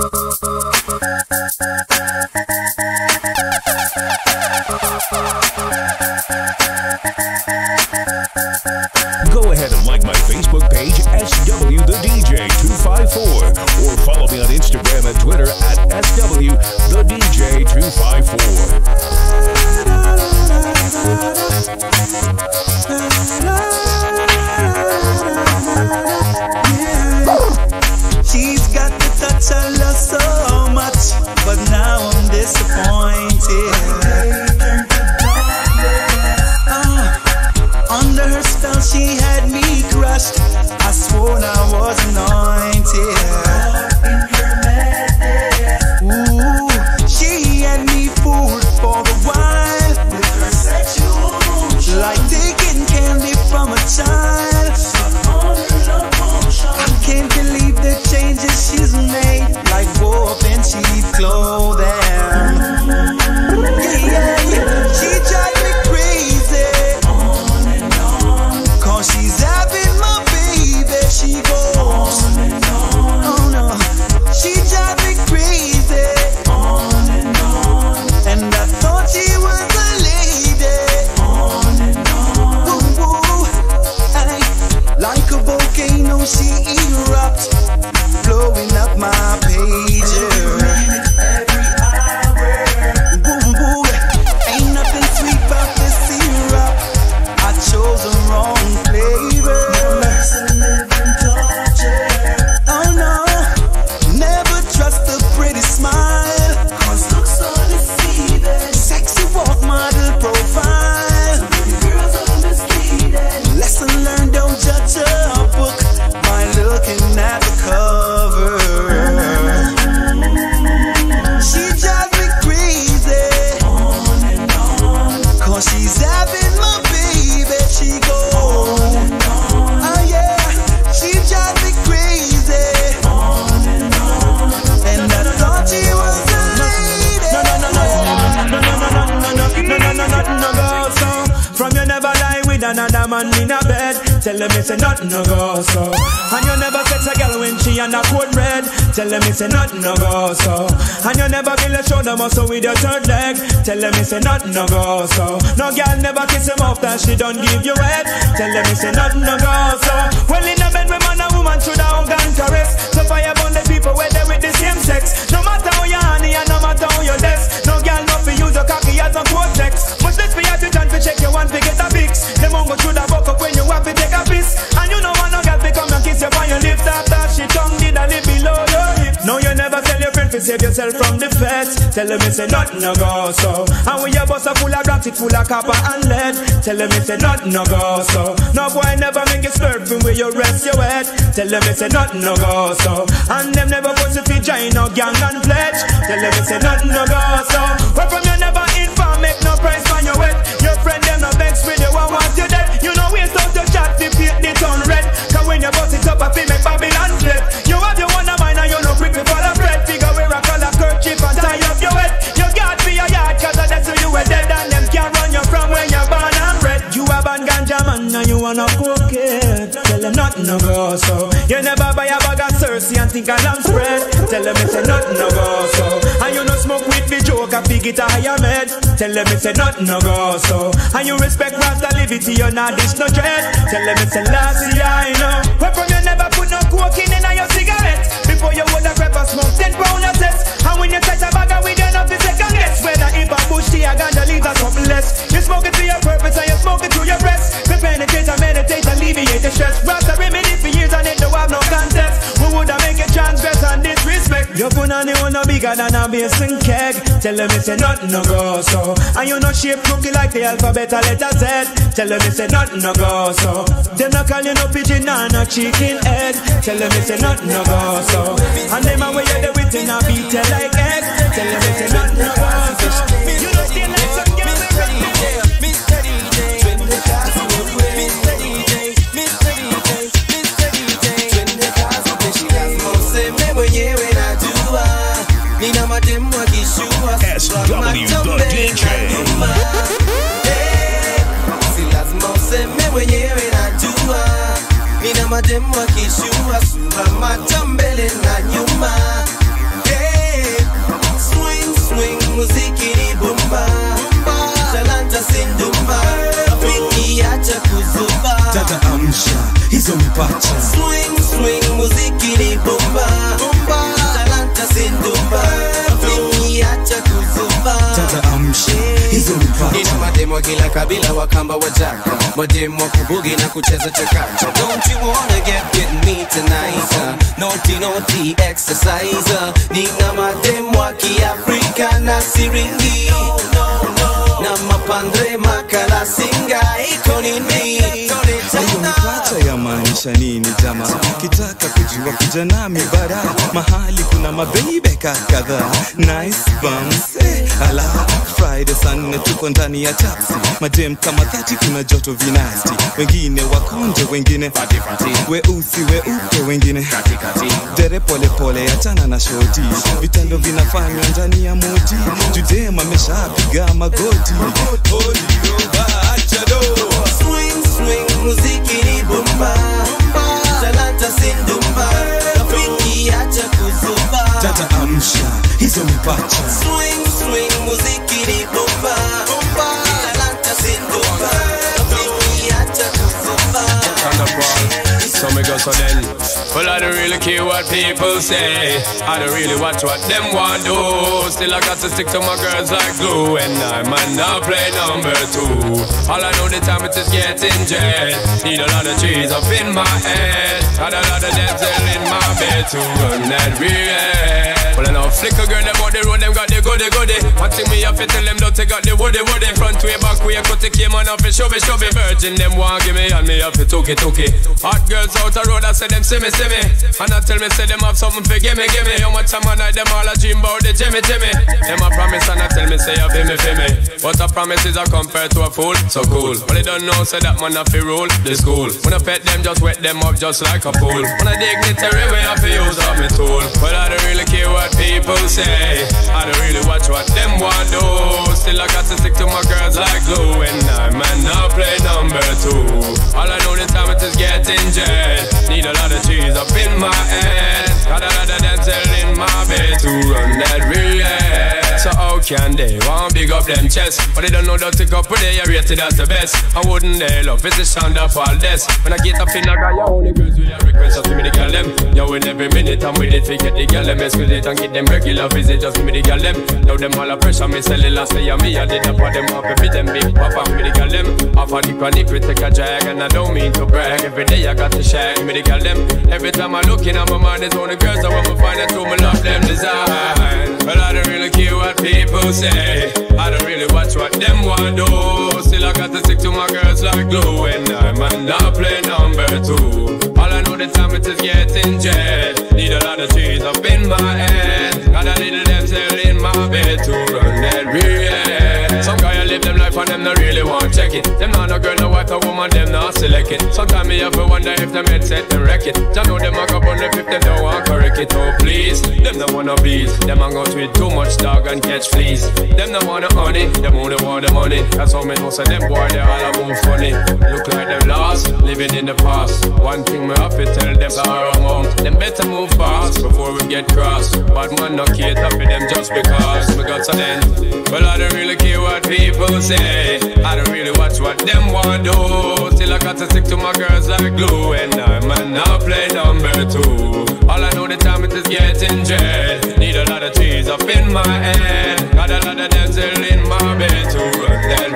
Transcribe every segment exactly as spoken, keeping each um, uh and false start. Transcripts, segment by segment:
Go ahead and like my Facebook page, S W the D J two five four, or follow me on Instagram and Twitter at S W the D J two five four. She's got the touch I love so much, but now I'm disappointed. uh, Under her spell she had me crushed. I swore I was anointed. Ooh, she had me fooled for a while, like taking candy from a child. I can't believe the changes she's made, like wolf in cheap clothing. Yeah, yeah, yeah. She drives me crazy, on and on, cause she's having my baby. She goes on and on. Oh no, she drives me crazy, on and on, and I thought she was a lady, on and on. Woo, woo. Ay, like a volcano she erupts, blowing up my pager. Every hour, boom, boom. Ain't nothing sweet about the syrup. I chose the wrong flavor. Oh no, never trust a pretty smile, cause looks so deceiving. Sexy walk, model profile, girls are misleading. Lesson learned, don't judge a book by looking at the cover. She drives me crazy, on and on, cause she's having my baby. She goes on and on. Oh yeah, she drives me crazy, on and on, and I thought she was a lady. No, no, no, no, no, no, no, no, no, no, no, no, no, no, go so. From you never lie with another man in a bed. Tell them it's a nothing no go so. And you never sex a girl when she and a coat red. Tell them it's a nothing no go so. And you never feel a shoulder muscle with your third leg. Tell them it's a nothing no go so. No girl never kiss him off that she don't give you head. Tell them it's a nothing no go so. Well in a bed with man and woman should have hug and caress. So fire burn the people where they with the same sex. No matter how you honey and no matter how you dress. No girl no fi use your cocky as a cortex. But let's be at the time to check your one to get a fix. Them won't go through the buck up when you have to take a piss. And you know one no girl fi come and kiss you on your lips. After she tongue did a lip below your hips. No you never tell your friend to save yourself from the feds. Tell them it's a nothing no go so. And when your bus are full of rocks, it full of copper and lead. Tell them it's a nothing no go so. No boy never make you slurp from where you rest your head. Tell them it's a nothing no go so. And them never put to feed join no gang and pledge. Tell them it's a nothing no go so. Where from you never inform, make no price on your wet. Your friend them no vex with you and want you dead. You know waste out your chat to paint the town red. Cause when you bust it up I feel make Babylon flip. You have your one of mine and you know quick before the bread. Figure where I call a kerchief and tie up your head. You got for your yard cause that's who you were dead. And them can't run you from where you're born and bred. You have a ganja man and you wanna cook it. Tell them nothing no go so. You never buy a bag of Cersei and think a lamb spread. Tell them it's a nothing no go so. And you no smoke with the joke and fig it a higher med. Tell them it's a nothing no go so. And you respect Rasta liberty, you not dish no dread. Tell them it's a last year I know. Where from you never put no coke in in your cigarette. Before you would have pepper smoke ten pound of cess. And when you touch a bag of weed you not the second guess. Whether if a bush tea or ganja leaves or something less. You smoke it for your purpose and you smoke it through your breast. To penetrate and meditate, alleviate the stress. Rasta remedy for years and it don't have no contest. Who would have make you transgress and disrespect? Your punani one no bigger than a basin keg. Tell them it's a nothing no go so. And you no shape cookie like the alphabet a letter Z. Tell them it's a nothing no go so. Them no call you no pigeon and no chicken egg. Tell them it's a nothing no go so. And them a way you the wit in a beat you like egg. Tell them it's a nothing no go so. You don't stay like some girl we ready. Mister D J, when the cars go away. Mister D J, Mister D J, Mister D J, when the cars go away. She has more say me when you when I do ah. Nina ma dem wa kishua. S W the D J. Si las more say me when you when I do ah. Nina ma dem wa kishua. Sura ma tambele na nyuma. wa kila kabila wakamba wajaka, mademu wa kubugi na kucheza chakacha. Don't you wanna get with me tonight? Uh, naughty naughty exercise. Uh, nina mademu wa kiafrika na siringi, no, no, no. Na mapandre makala singa iko nini? Unipata ya maanisha nini jama? Kitaka kujua kuja nami bara, mahali kuna mabebe kadhaa, nice bums, eh, ala Friday sana tuko ndani ya taxi, madem kama thati, kuna joto vinasti, wengine wakonje, wengine weusi weupe, wengine dere pole pole, achana na shoti, vitendo vinafanywa ndani ya moti, judema ameshapiga magoti. Swing swing muziki ni bomba, talanta sindumba, rafiki acha kuzuba, tata amsha hizo mipacha. Swing swing muziki ni bomba, talanta sindumba, rafiki acha kuzuba. So me go so then. Well, I don't really care what people say, I don't really watch what them want do. Still I got to stick to my girls like glue, and I might not play number two. All I know the time it is getting jet. Need a lot of trees up in my head, got a lot of dental in my bed to run that real. Well, I know flick a girl, them on the road, them got the goody goody. One thing me have to tell them, don't take out the woody woody. Front way, back way, cut the came on off and show me, show me. Virgin, them want give me, and me have to took it, took it. Hot girls out the road, I say them see me, see me. And I tell me, say them have something for gimme, gimme. How much time I night, them all a dream about the Jimmy, Jimmy. Them a promise, and I tell me, say you feel me, feel me. But a promise is a compared to a fool, so cool. But they don't know, say that man have to rule the school. When I pet them, just wet them up just like a pool. When I dignitary way, I have to use up my tool. But I don't really care what people say, I don't really watch what them want do. Still I got to stick to my girls like glue, and I might not play number two. All I know the time it is getting jet. Need a lot of cheese up in my head, got a lot of dental in my bed to run that relay. So how can they want big up them chest, but they don't know that to go put they are rated as the best. I wouldn't they love it's the sound of all this. When I get up in a guy, you only girls with a request, just give me the girl them. Yo, in every minute I'm with it, forget the girl them, excuse it and get them regular visit, just give me the girl them. Now them all a pressure, me sell it last day of me, I did up for them up and beat them big papa, give me the girl them. Off a deep and deep, we take a drag, and I don't mean to brag, every day I got to shag, give me the girl them. Every time I look in at my mind, it's only girls I want to find out who me love them design. Well, I don't really care what people say, I don't really watch what them want do. Still I got to stick to my girls like glue, and I might not play number two. All I know the time it is getting jet. Need a lot of trees up in my head, got a little dental in my bed to run that real. Some guy live them life and them not really want check it. Them not no girl, no wife, a woman, them not select it. Sometimes me have to wonder if them head set them wreck it. I know them a go on the fifth, them don't want correct it. Oh please, them don't wanna bees. Them hang out with too much dog and catch fleas. Them don't wanna honey, them only want the money. That's how me know say them boy they all a move funny. Look like them lost, living in the past. One thing me have to tell them sorrow amount. Them better move fast before we get cross. Bad man no cater for them just because me got some end. Well I don't really care what people say, I don't really watch what them want do. Still I got to stick to my girls like glue, and I might not play number two. All I know the time it is getting jet. Need a lot of trees up in my head, got a lot of dental in my bed to run that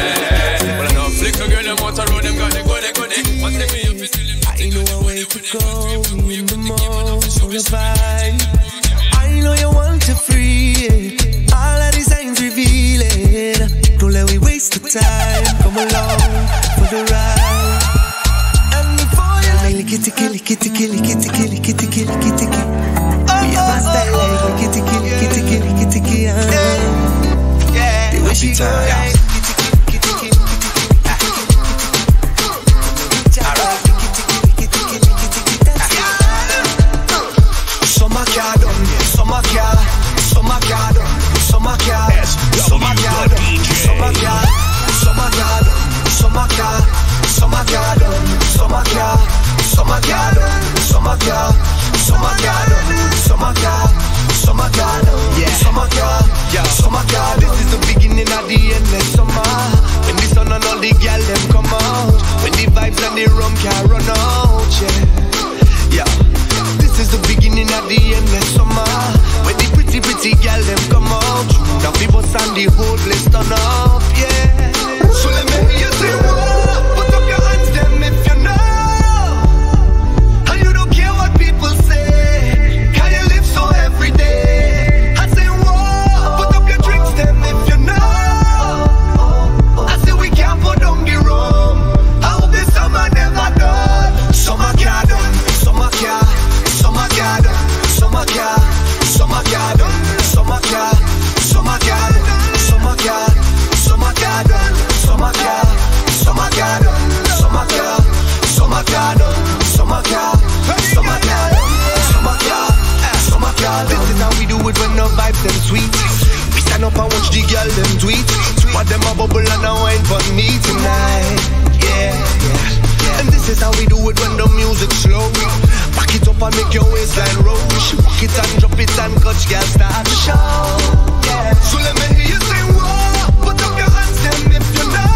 real. Well I know flick a girl them out the road, them got the good, they good, they one thing me up is I know a way to go in the most on the vibe. I know you want to free it, all of these signs reveal it. Don't let me waste the time, come along for the ride. And before you like kitty killy kitty killy kitty killy kitty killy kitty killy, we have a style like kitty killy kitty killy kitty killy. Yeah, the way she go like kitty killy kitty killy kitty killy. Summer car done, summer car, summer car done, summer car, summer car done, summer car, summer car done, summer car, summer car done, summer car, summer car done, summer car, summer car done, summer car, summer car done, yeah, summer car, yeah, summer car. This is the beginning of the endless summer, when the sun and all the girls them come out, when the vibes and the rum can run out, yeah, yeah. This is the beginning of the endless summer, when the pretty pretty girl them come out. Now people stand the whole place turn up, yeah. is how we do it when the vibes them sweet. We stand up and watch the girl them tweet. But them a bubble and a wine for me tonight. Yeah, yeah. And this is how we do it when the music slow. Back it up and make your waistline roll. Walk it and drop it and catch girl start to show. Yeah. So let me hear you say whoa. Put up your hands them if you know.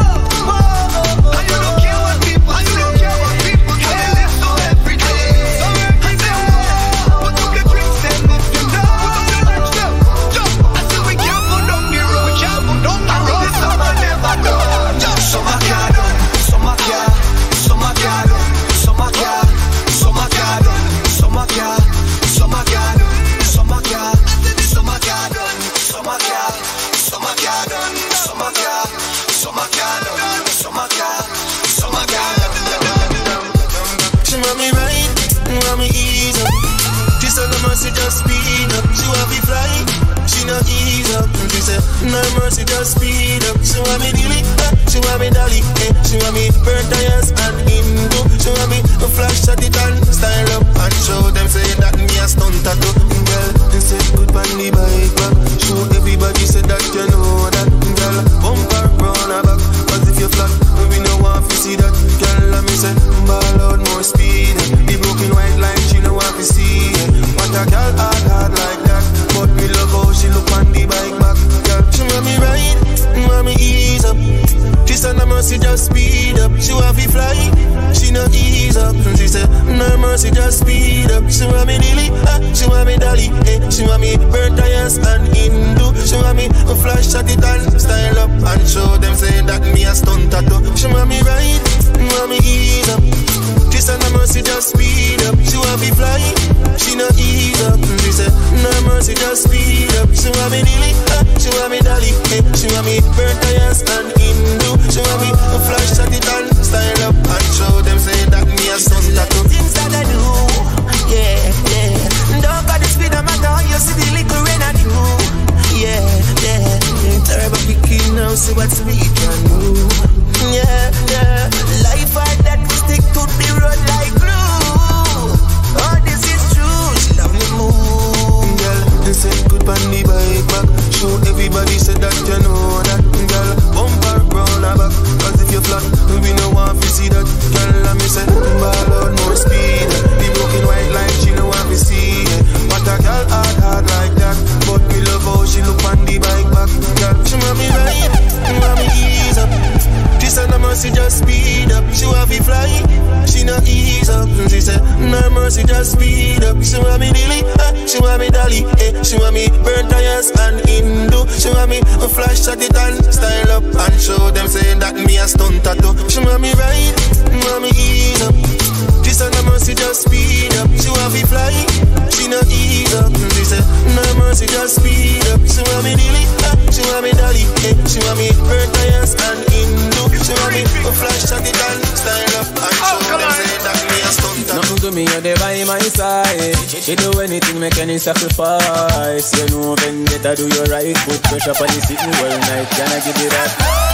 Whoa. And you don't care what people, and you don't care what people say. You live so every day. So every day. Put up your drinks them if you know. Put up your drinks them. Jump. I said we can't put down the road. We can't put down the road. This summer never done. Summer can't done. Summer can't. Summer can't done. Summer can't. Summer can't done. Summer can't. Summer can't done. Summer can't. Summer can't done. Summer can't. Summer can't done. Summer can't. Summer can't done. Summer can't. Summer can't. She want me right, want me ease up. She said no mercy, just speed up. She want me fly, she not ease up. She said no mercy, just speed up. She want me dilly, she want me dolly, eh. She want me burn tires and Indo. She want me a flash at it and style up and show them say that me a stunt tattoo. Girl, they say good on the bike back. Show everybody say that you know that. Girl, bumper round her back. Cause if you flat, we no want to see that. Girl, let me say ball out more speed. The broken white line, she no want to see it. What a girl hard, hard like that. But me love how she look on the bike back. Girl, she want me ride, want me ease up. She said no mercy, just speed up. She want me fly, she no ease up. She said no mercy, just speed up. She want me dilly, ah, she want me dolly, eh. She want me burn tires and Indo. She want me a flash at it and style up and show them say that me a stunt tattoo. She want me ride, want me ease up. She said no mercy, just speed up. She want me fly, she no ease up. She said no mercy, just speed up. She want me dilly, ah, she want me dolly, eh. She want me burn tires and Indo. She want me a flash at it and style up and show them say that me a stunt tattoo. Things that I do, yeah, yeah. Don't got the speed of my car, you see the little rain I do. Yeah, yeah. Terrible picking now, see what's me can do. Yeah, yeah. Life hard that we stick to the road like glue. Oh, this is true, she love me move. Girl, they say good on the bike back. Show everybody say that you know that. Girl, bumper round her back. Cause if you flat, we no want to see that. Girl, let me say, ball out more speed. The broken white line, she no want to see it. What a girl hard, hard like that. But me love how she look on the bike back. Girl, she want me ride, want me ease up. She said no mercy, just speed up. She want me fly, she no ease up. She said no mercy, just speed up. She want me dilly, ah, she want me dolly, eh. She want me burn tires and Indo. She want me a flash at it and style up and show them say that me a stunt tattoo. She want me ride, want me ease up. She said no mercy, just speed up. She want me fly, she no ease up. She said no mercy, just speed up. She want me dilly, ah, she want me dolly, eh. She want me burn tires and Indo. She want me a flash at it and style up and show oh, them say that me a stunt tattoo. Nothing to me, you're there by my side. She do anything, make any sacrifice. You know, vendetta, do your right. Put pressure on the sitting well night. Can I give you that?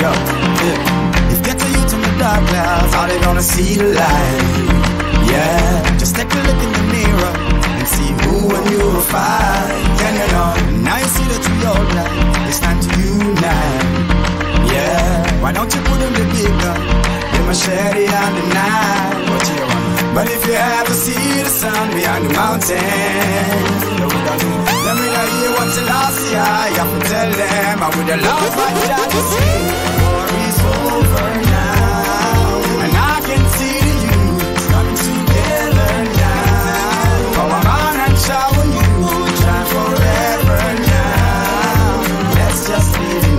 Yo, yeah. If get to you to the dark clouds, are they gonna see the light? Yeah, just take a look in the mirror and see who and you will find. Can you know? Now you see the tree old light. It's time to unite. Yeah, why don't you put in the big gun, the machete and the knife? What you want? But if you ever see the sun behind the mountain, let me know hear what you lost, yeah. You have to tell them I would have lost my job to see. War is over now, and I can see the youth coming together now. Come on and shower you, shine forever now. Let's just live in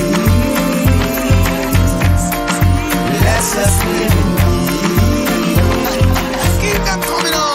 peace. Let's just live in peace. Keep them coming on.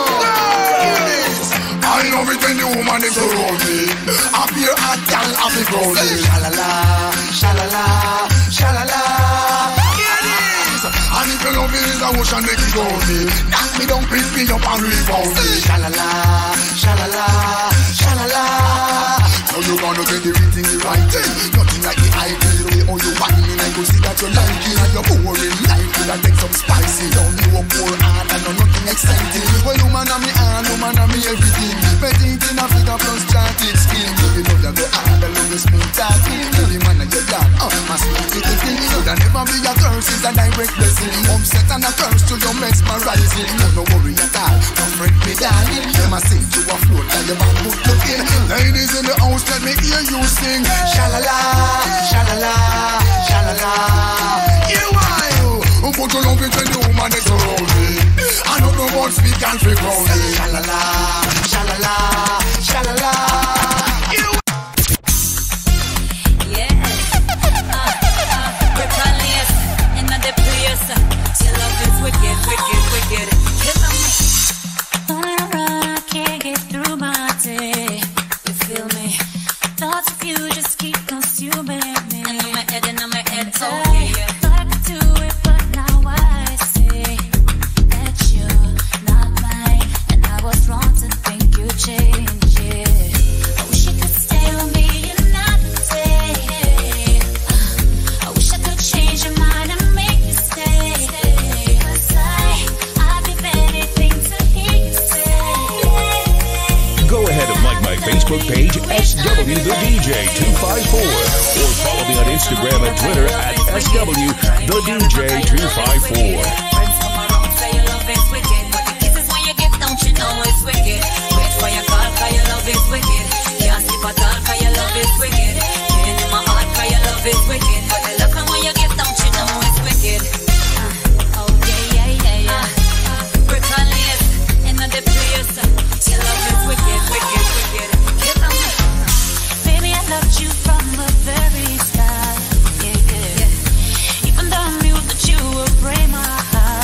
I love it when the woman is around me. Up here at gal, I be growing. Shalala, shalala, shalala. Here it is. And if you love it, is a ocean make it go me. Knock me down, pick me up and rebound me. Shalala, shalala, shalala. Now you gonna get the real thing, the right thing. Nothing like the ideal way how you want me. I go see that you like it and you're boring. Life will I take some spicy. Don't you a poor hard and nothing exciting. Well, woman and me and woman and me everything. Betting in Africa plus charted skin. You know that go hard and love you smooth talking. Tell the man and your dad, oh, my sweet little thing. You know that never be a curse, it's a direct blessing. Upset and a curse to your mesmerizing. No, no worry at all, don't fret me darling. Them a sing to a float and your man good looking. Ladies in the house, let me hear you sing. Shalala, shalala, shalala. You are you. Put your love into the woman that's around me. I don't know what speak and speak around me. Shalala, shalala, shalala. You. Yes. Uh, uh, rebellious in the place. Your love is wicked, wicked, wicked. Kill 'em. On a run, I can't get through my day. You feel me? Thoughts of you just keep consuming me. And on my head, and on my head, okay. Thought to do it, but now I see that you're not mine, and I was wrong to think you changed. Yeah. I wish you could stay with me and not stay. I wish I could change your mind and make you stay. 'Cause I, I'd give anything to hear you say. Go ahead and like my Facebook page, S W the D J two five four, or follow me on Instagram and Twitter at S W the D J two five four. Friends come around, say your love is wicked, but the kisses when you give, don't you know it's wicked? Wait for your call, 'cause your love is wicked. Can't sleep at all, 'cause your love is wicked. Can't in my heart, 'cause your love is wicked. But the love when you give, don't you know it's wicked? Uh, oh yeah, yeah, yeah, yeah. Uh, rebellious in the place. Your love is wicked, wicked, wicked. Give 'em. Baby, I loved you from the very start. Yeah, yeah, yeah. Even though I knew that you would break my heart.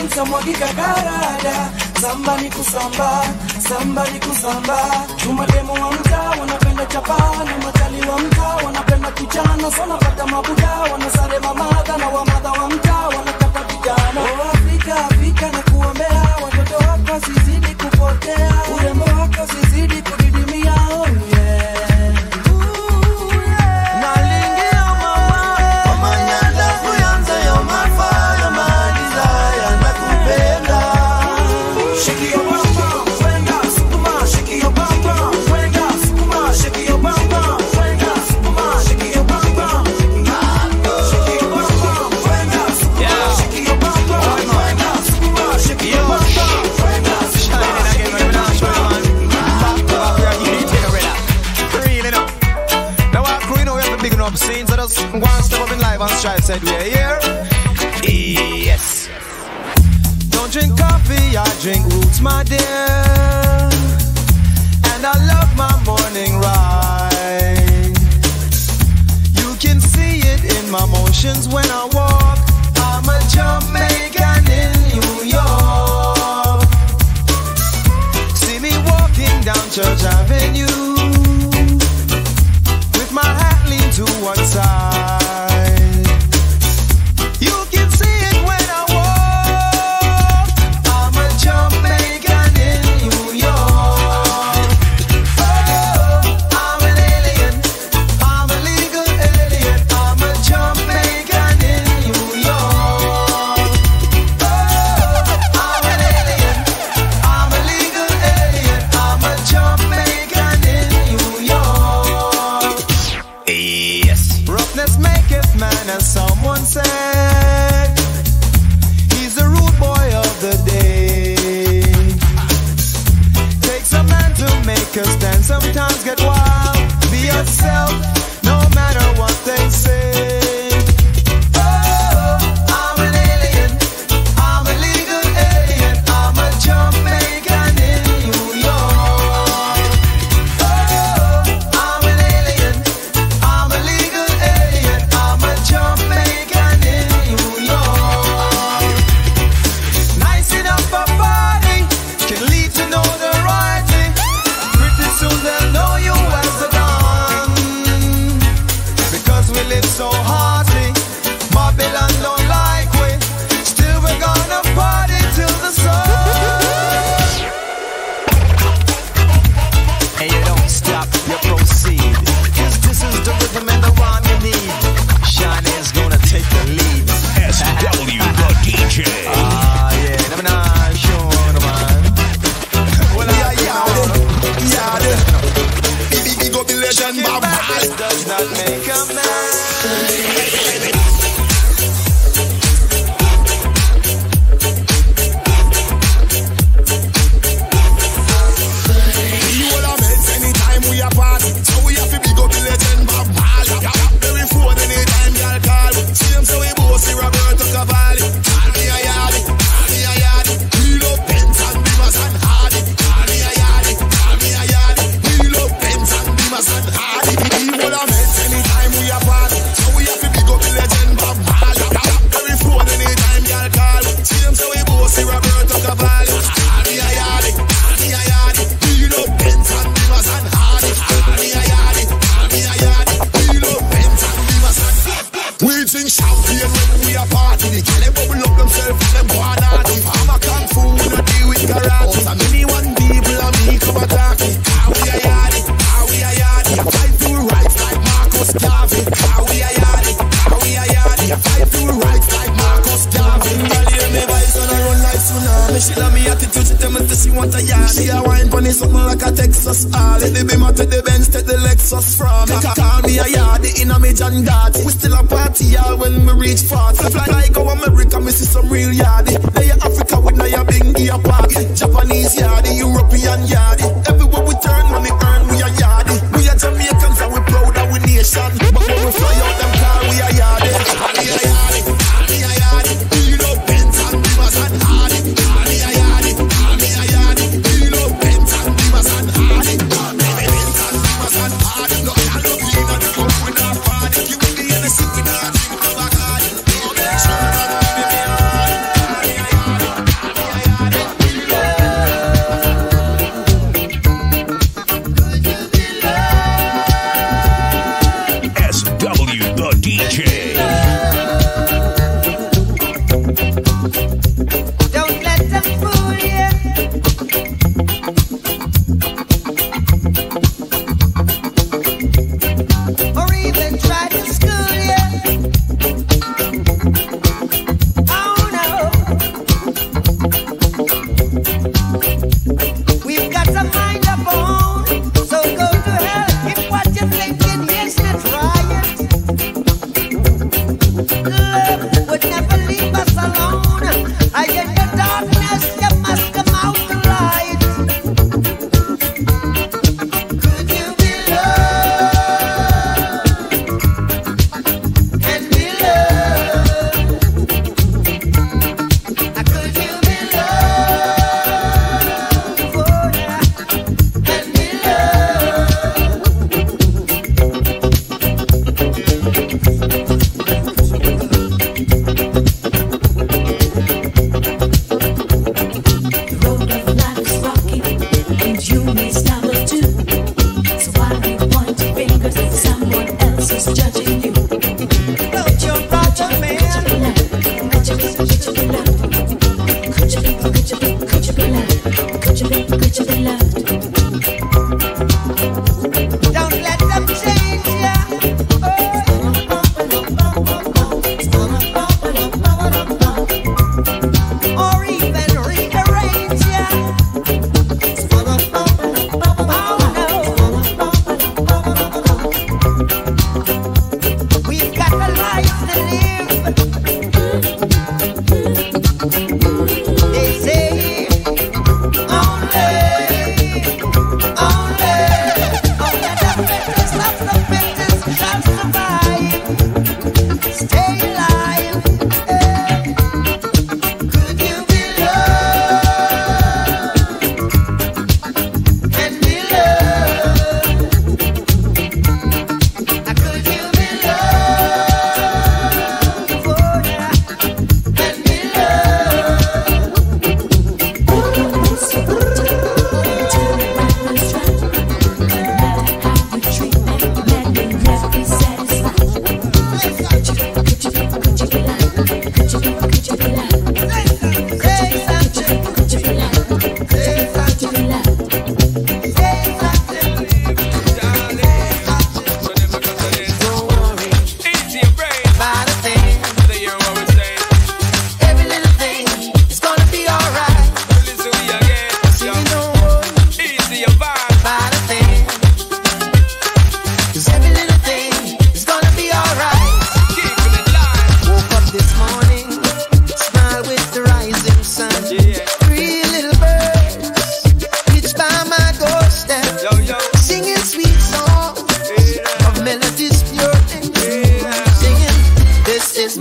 dansa mwagika karada. Samba ni kusamba, samba ni kusamba. Tumademu wa mtaa wanapenda chapa, na matali wa mtaa wanapenda kuchana. Sona pata mabuda, wanasare mamadha, na wamadha wa mtaa wanataka vijana. Oh Afrika, Afrika na kuombea, watoto wako sizidi kupotea, urembo wako sizidi kudidimia. Oh yeah. Scenes of us, go and step up in live and strive, said we're here. Yes. Don't drink coffee, I drink roots, my dear. And I love my morning ride. You can see it in my motions when I walk. I'm a Jamaican in New York. See me walking down Church Avenue, my hat lean to one side. You can see it when I walk. I'm a Jamaican in New York. Oh, I'm an alien. I'm a legal alien. I'm a Jamaican in New York. Oh, I'm an alien. I'm a legal alien. I'm a Jamaican in New York. Yes. Roughness maketh man, as someone said. He's the rude boy of the day. Takes a man to make a stand. Sometimes get wild. Be yourself, no matter what they say. Oh, I'm an alien. I'm a legal alien. I'm a Jamaican in New York. Oh, I'm an alien. I'm a legal alien. I'm a Jamaican in New York. Nice enough for party, can lead to notoriety. Pretty soon they'll know you as a don, because we live so hearty. Babylon don't like we, still we're gonna party till the sun. And you don't stop, you proceed, 'cause this is the rhythm and the rhyme you need. Shawnee's gonna take the lead. S W the D J. Ah, yeah, never know, sure, man. Well, I yeah, yeah, Big big up the legend, Bob Marley. does not make a man. You all are mates anytime we are party, so we have to big up the legend, Bob Marley. Every phone anytime y'all call, same so we both see Roberto Cavalli. Call me a yardie, call me a yardie. We love Benz and Beamers and Hardy. Call me a yardie, call me a yardie. We love Benz and Beamers and Hardy. You all are mates anytime we are party, so we have to big up the legend, Bob Marley. Every phone anytime y'all call, same so we both see Roberto Cavalli. Call me a yardie, call me a yardie. We love Benz and Beamers and Hardy. Call me a yardie, call me a yardie. We love Benz and Beamers and Hardy. We drink champagne when we are party. The girl them bubble up themselves and them go on naughty. I'm a kung fu, we no deal with karate. So many one people and me come attack me. How we a yardie, how we a yardie. Fight to rights like Marcus Garvey. How we a yardie, how we a yardie. Fight to rights like Marcus Garvey. Girl hear me voice and I run like tsunami. She love me attitude, she tell me that she want a yardie. A wine bunny something like a Texas Harley. The Beamer to the Benz to the Lexus from me. Call me a yardie in a me John Gotti. We still a party y'all when we reach forty. Fly like our America, me see some real yardie. They Africa with now your big gear party. Japanese yardie, European yardie. Everywhere we turn, money earn, we a yardie. We are Jamaicans and we proud of we nation. But when we fly out them car, we a yardie. Call me a yardie, call me a yardie. We love Benz and Beamers and Hardy. Call me a yardie, call me a yardie. We love Benz and Beamers and Hardy. Call me a Benz and Beamers and Hardy. No, I love you in the club with our party. You will be in the city, not drink no Bacardi. No, make sure that we be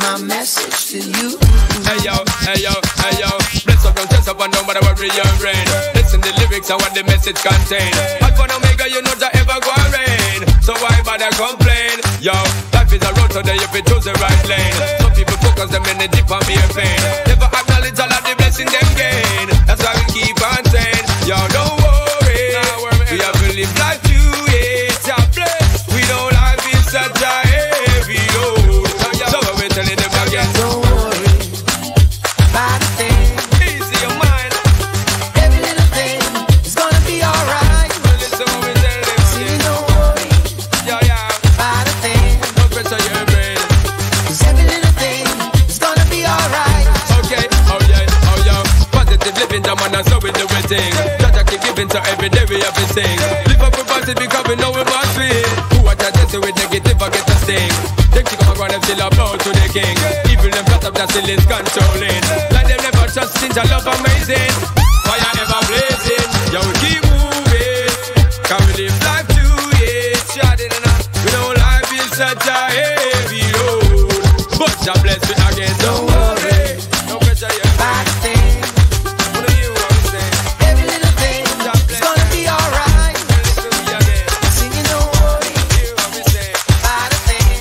my message to you. Hey yo, hey yo, hey yo. Bless up, don't test up, and don't bother worry your brain. Listen the lyrics and what the message contain. Hot for no maker, you know that ever go rain. So why bother complain? Yo, life is a road today if you choose the right lane. Some people focus them in the deep and be a pain. Never acknowledge all of the blessing them gain. That's why we keep on saying, yo, don't worry. We have to live life to it. We know life is such a heavy load. So we're telling them again, don't worry about a thing. Easy your mind. Every little thing is gonna be alright. Listen what we tell them. See, don't worry yeah, yeah. about a thing. No pressure your brain. Cause every little thing is gonna be alright. Okay, oh yeah, oh yeah. Positive living, the man, and so we do it thing. That I keep giving to every day we have to sing. Live up with positive because we know we must feel. Who are testing with negative, I get a sting. Them chick come around and still applaud to the king. Even them flat up that still is controlling. Like them never trust since I love amazing. Fire ever blazing. Yo, we keep moving. Can we live life to it? Shouting and out. We know life is such a heavy load. But God bless me again. Don't worry. No pressure, yeah. About a thing. What do you want to say? Every little thing is gonna be alright. Singing don't worry about a thing.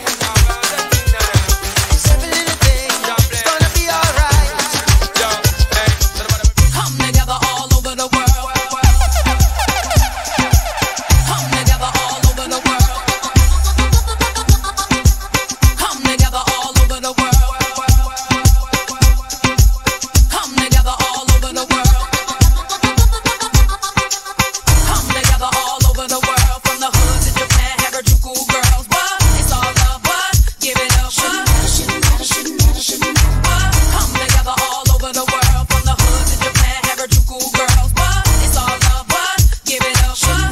Cause every little thing is gonna be alright. Come together all over the world. Come together all over the world. Come together all over the world. Come together all over the world. Come together all over the world. From the hood to Japan, Harajuku girls. What? It's all love. What? Give it up. What? What? Come together all over the world. From the hood to Japan, Harajuku girls. What? It's all love. What? Give it up. What?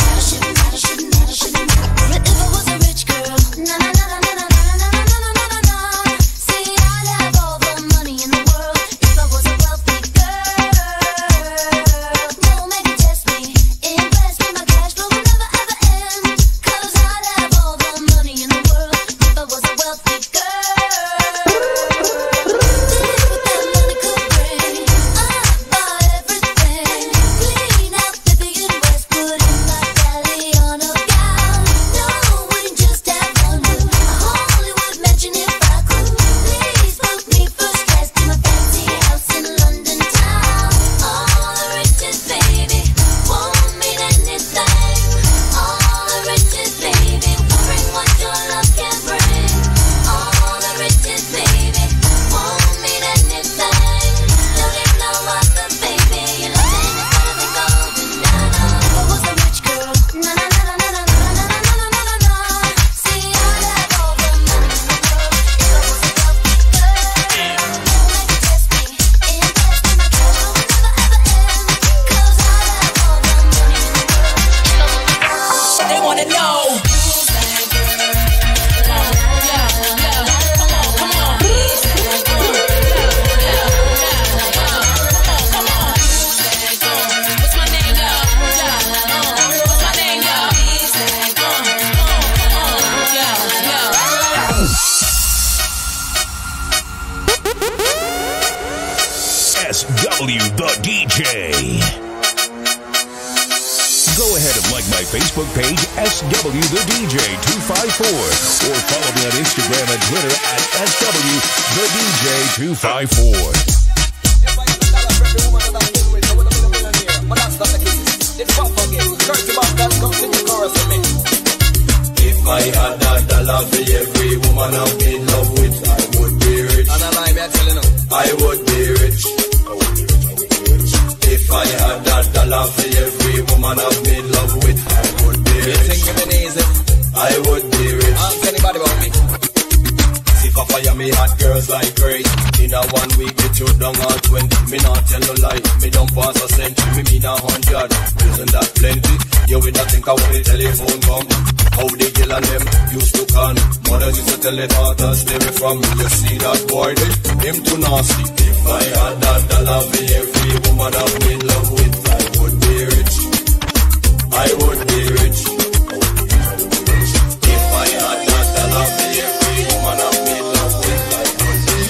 If I was a rich girl, na na na na na na na na na na na na. See, I'd have all the money in the world if I was a wealthy girl. No, maybe test me, impress me, my cash flow will never ever end. Cause I'd have all the money in the world if I was a wealthy girl. Did what that money could bring. I'd buy everything. Clean out Vivian Westwood in my Galliano gown. No, wouldn't just have one do. A Hollywood mansion if I could. Please book me first class to my fancy house in London town. All the riches, baby, won't mean anything. All the riches, baby, will bring what your love can bring. All the riches, baby, won't mean anything. Don't need no other, baby. Your love ain't better than golden. Nah, nah. If I was a rich girl, na na na na na na na na na na na na. See, I'd have all the money in the world if I was a wealthy girl. No, maybe test me, impress me, my cash flow will never ever end. Cause I'd have all the money in the world if I was a wealthy girl. They wanna know. Who's that girl? Yeah, yeah, yeah. Come on, come on. Who's that girl? Yeah, yeah, yeah. Come on, who's that girl? What's my name, y'all? Yeah, uh, what's my name, y'all? Who's that girl? Uh, uh, yeah, yeah. S W the D J. Go ahead and like my Facebook page, S W the D J two five four, or follow me on Instagram and Twitter at S W the D J two five four. If I had a dollar for every woman I'm in love with, I would be rich. I would be rich. If I had a dollar for every woman I'm in love with, I would be rich. I would be rich. Ask anybody about me. If I fire me hot girls like crazy. In a one week get you down on twenty. Me not tell no lie, me don't pass a century. Me mean a hundred, isn't that plenty? You will not think I want the telephone come. How they kill on them used to con. Mothers used to tell their daughters stay away from me. You see that boy there, him too nasty. If I had that dollar for every woman I'm in love with, I would be rich. I would be rich. If I had that dollar for every woman I'm in love with, I would be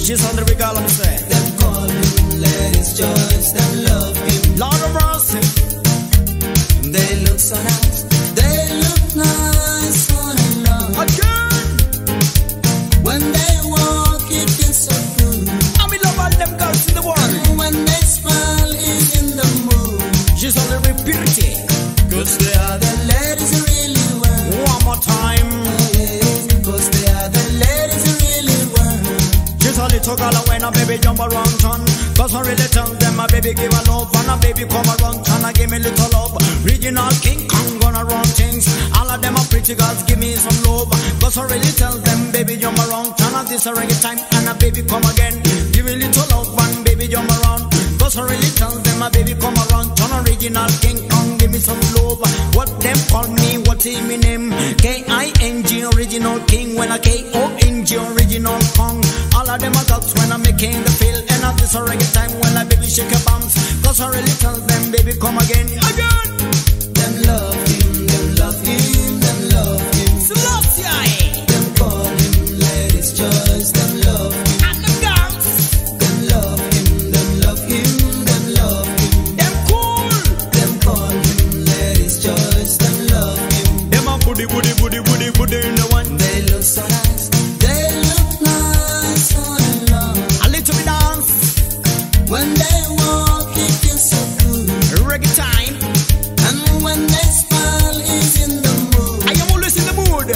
She's on the regal and say, them call him Ladies Choice, them love him. Lord of mercy. They look so nice, they look nice on and long. Again. When they walk, it feels so good. I'm in love with them girls in the world. And when they smile, is in the mood. She's on the purity. Cause they are the ladies who really want. One more time. Oh, yes, cause they are the ladies who really want. She's a little girl when a baby jump around town. Cause I really tell them my baby give a love. And a baby come around town and give me little love. Regional King Kong gonna run things. All of them are pretty girls, give me some love. Cause I really tell them baby jump around town. And this a reggae time and a baby come again. Give me little love and baby jump around. Cause I really tell them my baby come around town. Original King Kong give me some love. What them call me, what is my name? K I N G original king. When I K O N G original Kong. All of them are dogs when I'm making the feel. And at this a reggae time when I baby shake your bums. Cause I really tell them baby come again. Again. Them love him, them love him, them love him. Selassie. Them call him Ladies Choice, them love him. And the girls. Them love him, them love him, them love him. Them cool. Them call him Ladies Choice, them love him. Them a booty, booty, booty, booty, booty in the one. They look so nice, they look nice on and long. A little bit dance. When they walk, it feels so good. Reggae time. And when they smile, is in the mood. I am always in the mood.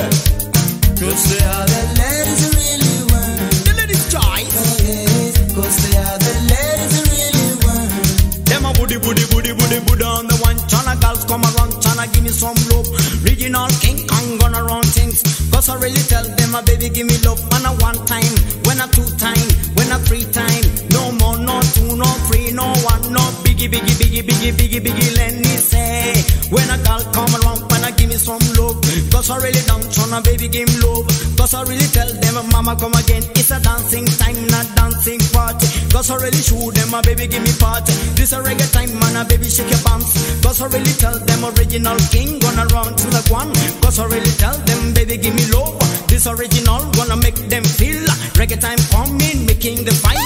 Cause they are the ladies who really want. The ladies' choice. Oh yes, cause they are the ladies who really want. Them a booty, booty, booty, booty, booty on the one. China girls come around, China give me some love. Regional King Kong gonna run things. Cause I really tell them my baby give me love. And a one time, when a two time, when a three time. No more, no two, no three, no one, no biggie, biggie, biggie, biggie, biggie, biggie, let me say. When a girl come around, when I give me some love. Cause I really don't tryna baby give me love. Cause I really tell them mama come again. It's a dancing time, not dancing party. Cause I really show them my baby give me party. This a reggae time, man, a baby shake your bumps. Cause I really tell them original king gonna run to the one. Cause I really tell them baby give me love. This original gonna make them feel reggae time coming, making the fire.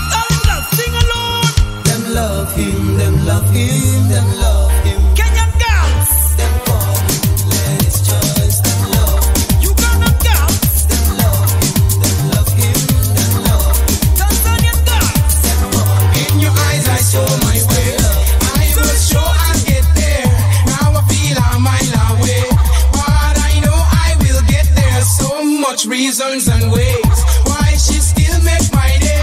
Sing along. Them love him, them love him, them love him. Kenyan girls. Them call him Ladies Choice, them love him. Uganda girls. Them love him, them love him, them love him. Tanzanian girls. Them call him. In your eyes I saw my way. I was sure I'd get there. Now I feel I'm a mile away. But I know I will get there. So much reasons and ways why she still make my day.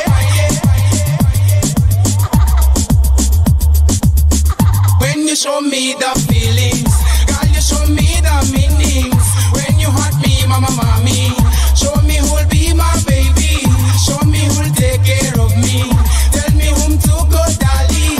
When you show me the feelings, girl, you show me the meanings. When you hurt me, mama, mommy, show me who'll be my baby. Show me who'll take care of me. Tell me whom to go, darling.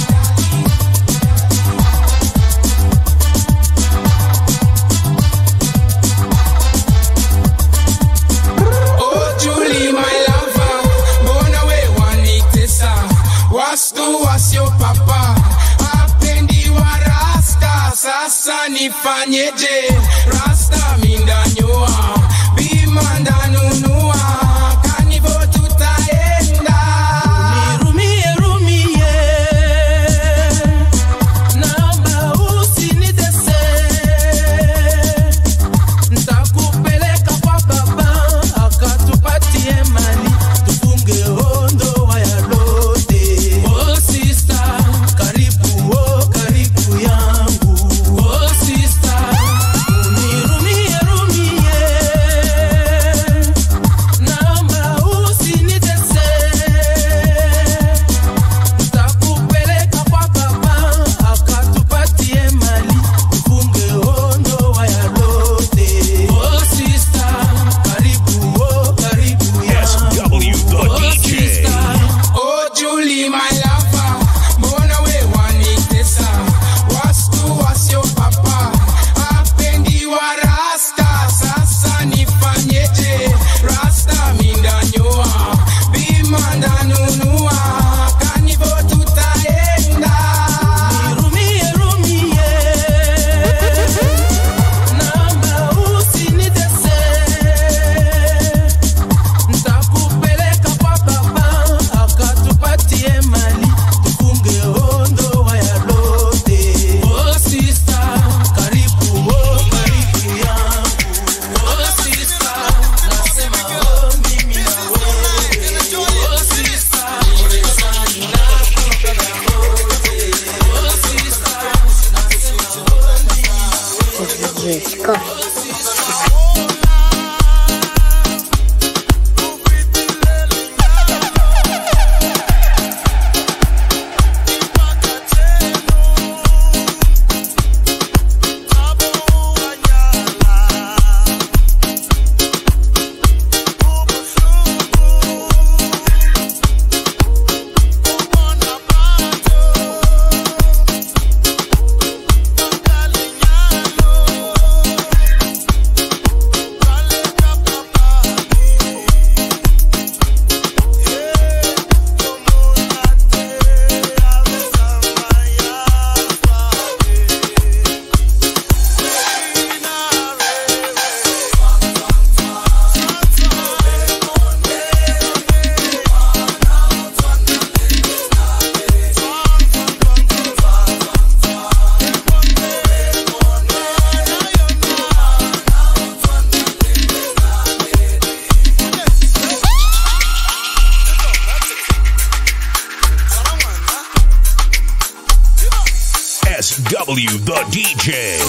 Oh, Julie, my lover, born away one itesa. Was to was your papa. Sasa nifanyeje, Rasta mindanyoa, bima ndanunua, kanivo tutaenda. Rumie, rumie, naomba usinitese. Nitakupeleka kwa baba, akatupatie mali, tufunge ndoa ya lote. Oh sister, karibu, oh karibu yangu. Oh sister, uniru W, the D J.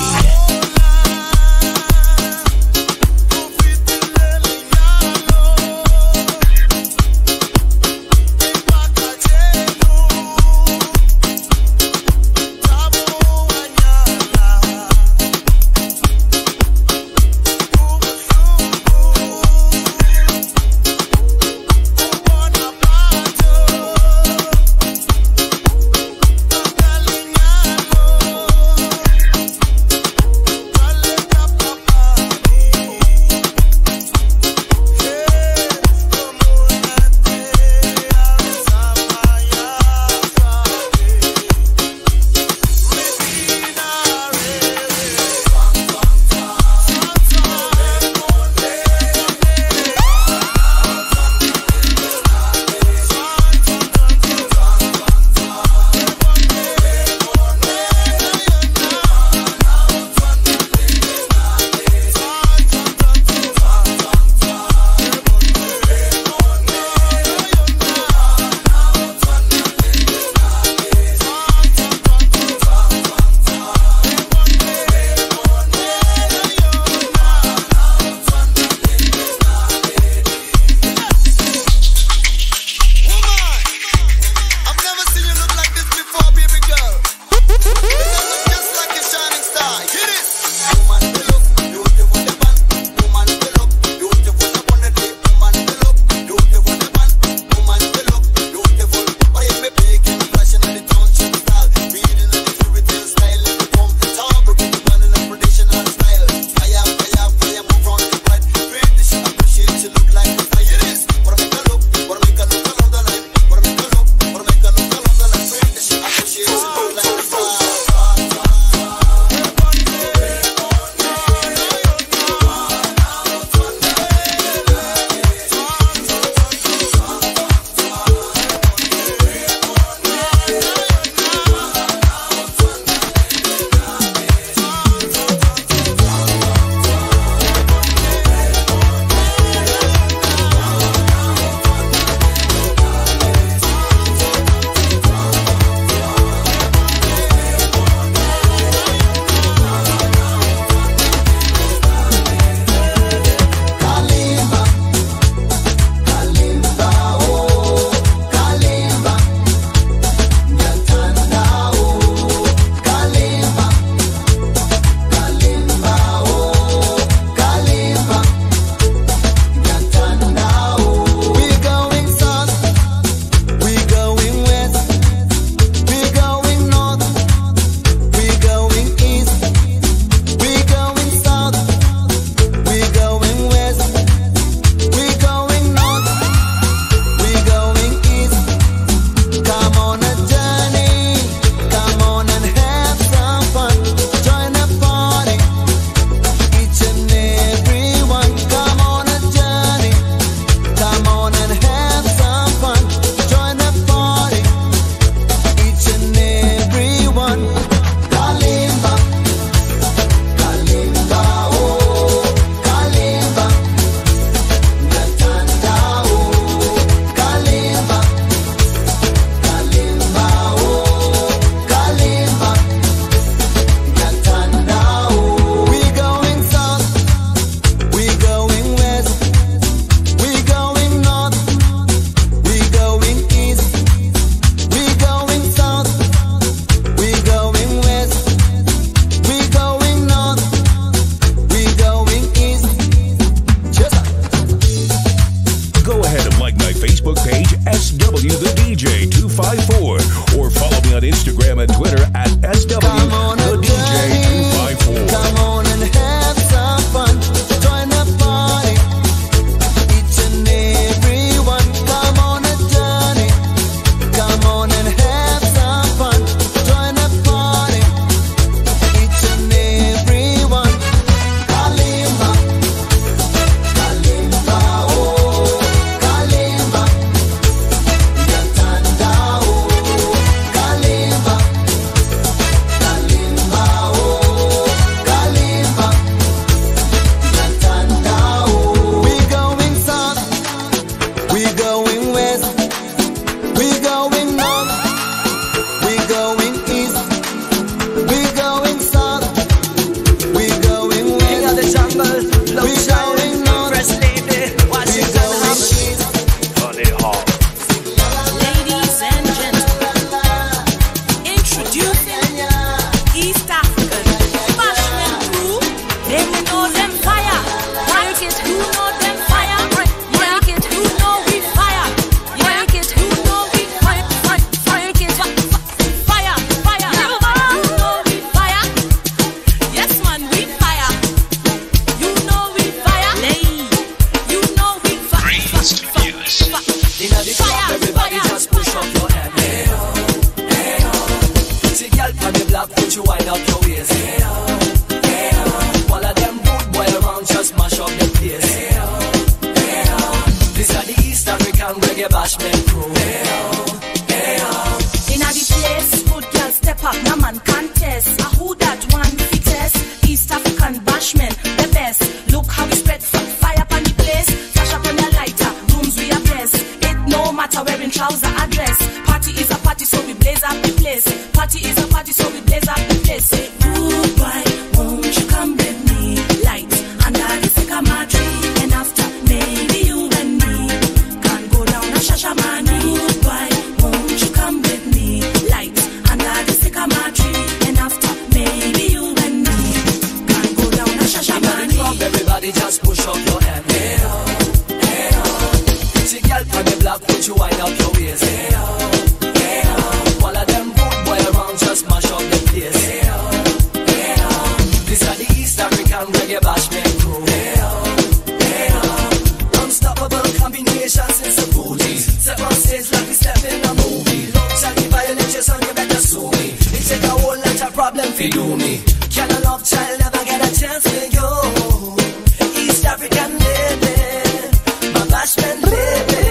the club, everybody just push up your hand. Hey oh, hey oh. Pretty girl from the block, put you wind up your waist. Hey oh, hey oh. All of them good boy around just mash up the place. Hey oh, hey oh. This are the East African reggae bashment crew. Hey oh, hey oh. Inna the place, good girl step up, no man contest. A who that one fittest? East African bashment, the best. Look how we spread fire upon the place. Flash up on your lighter, rooms we are blessed. It no matter wearing trouser or dress. Party is a party, so we blaze up the place. Party is a party, so we blaze up the place. Say goodbye, won't you come with me? Light under the sycamore tree, and after maybe you and me can go down a Shashamane. Goodbye, won't you come with me? Light under the sycamore tree, and after maybe you and me can go down a Shashamane. Everybody just push up your hand. Hey oh, hey oh. Pretty girl from the block, put you wind up your waist. Hey oh, hey oh. All of them good boy around just mash up the place. Hey oh, hey oh. This are the East African reggae bashment crew. Hey oh, hey oh. Unstoppable combination since the booties. Step on stage like we step in a movie. Don't try to violate your son, you better sue me. It take a whole lot of problem for do me. Can a love child never get a chance to you? East African lady, my bashment baby.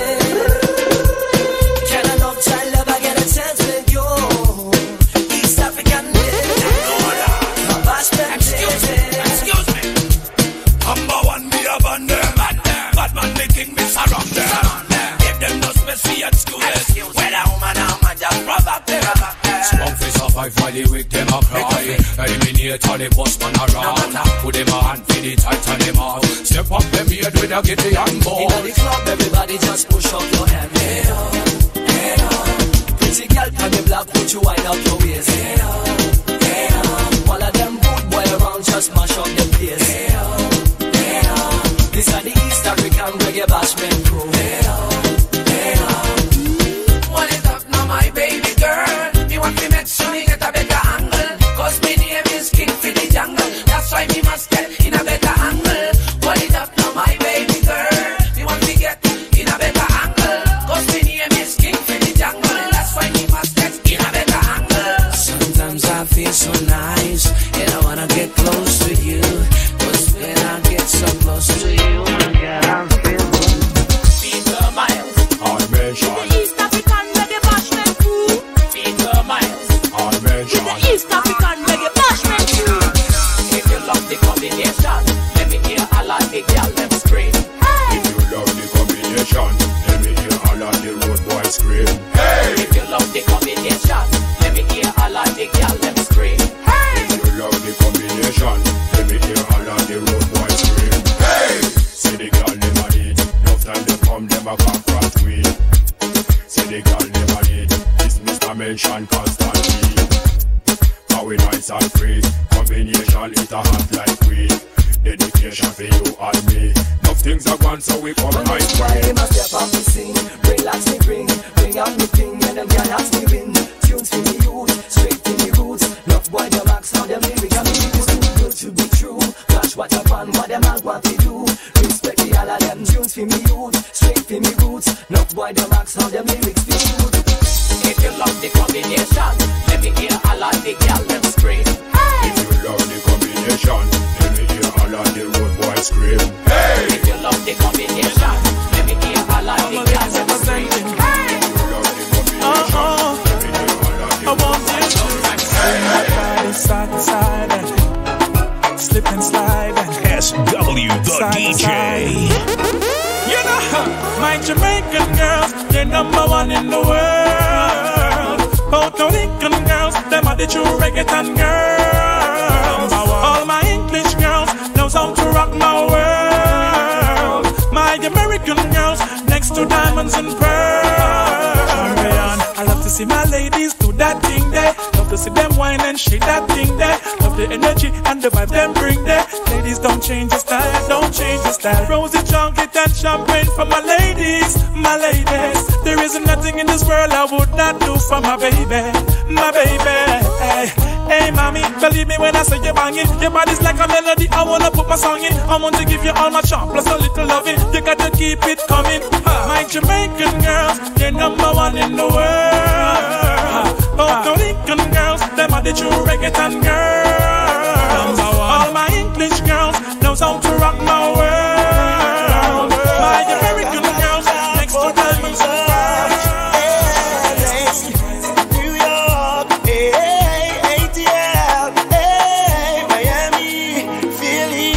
Can a love child ever get a chance with you? East African lady, my bashment baby. Excuse me, number one me a band them, bad man the king me surround them. Give them no special excuses. When a woman a man just provoke them. Strong face of five while the weak them a cry. Eliminate all the boss man around. Put them a hand for the tight and them out. Step up them beard with a get the hand ball. In the club everybody just push up your hand. Hey oh, hey oh. Pretty girl from the block, put you wind up your waist. Hey oh, hey oh. All of them good boy around just mash up the place. Hey oh, hey oh. This are the East African reggae bashment crew. Hey oh, hey oh. What is up now, my baby girl? Me want to make sure me get a better angle. Cause me name is King for the jungle. That's why me must get in a better angle. What is up now, my baby girl? Me want to get in a better angle. Cause me name is King for the jungle. That's why me must get in a better angle. Sometimes I feel so nice, and I wanna get close to you. Cause when I get so close to you, girl, I feel good. Peter Miles on mention. The East African reggae bashment crew. Peter Miles on mention. The East African reggae bashment crew. If you love the combination, let me hear a lot of girl them scream. If you love the combination, let me hear all of the road boys scream. Hey! If you love the combination, let me hear a lot of girl them scream. Hey! If you love the combination, let me hear all of the road boys scream. Hey! See the girl never need, enough time they come, them a confront we. See the girl never need, this Mister Mention constantly. How we nice and free, combination it a hot like weed. Dedication for you and me. Enough things are gone, so we come nice Why way. must step up and sing? Relax me bring, bring out me thing, and them can ask me win. Tunes for me youth, straight to me roots. Enough boy them ask how them lyrics and me is too good to be true. Flash what up on what them all want to do. Respect the all of them tunes for me youth, straight for me roots. Enough boy them ask how them lyrics be true. If you love the combination, let me hear a lot of girl them scream. If you love the combination, let me hear all of the road boys scream. Hey! If you love the combination, let me hear a lot of girl them scream. Uh-oh. I want you to bring my body side to side and slip and slide and S W the D J. You know, my Jamaican girls, they're number one in the world. Puerto Rican girls, them are the true reggaeton girls. All my English girls knows how to rock my world. My American girls, next to diamonds and pearls. I love to see my ladies do that thing there. Love to see them whine and shake that thing there. Love the energy and the vibe them bring there. Ladies, don't change your style, don't change your style. Rosy chocolate and champagne for my ladies, my ladies. There isn't nothing in this world I would not do for my baby, my baby. Hey. Hey mommy, believe me when I say you're banging. Your body's like a melody, I wanna put my song in. I want to give you all my charm, plus a little loving. You gotta keep it coming. My Jamaican girls, they're number one in the world. Puerto Rican girls, them are the true reggaeton girls. All my English girls knows how to rock my world. My American girls next to diamonds and pearls. New York, hey, A T L, hey, Miami, Philly,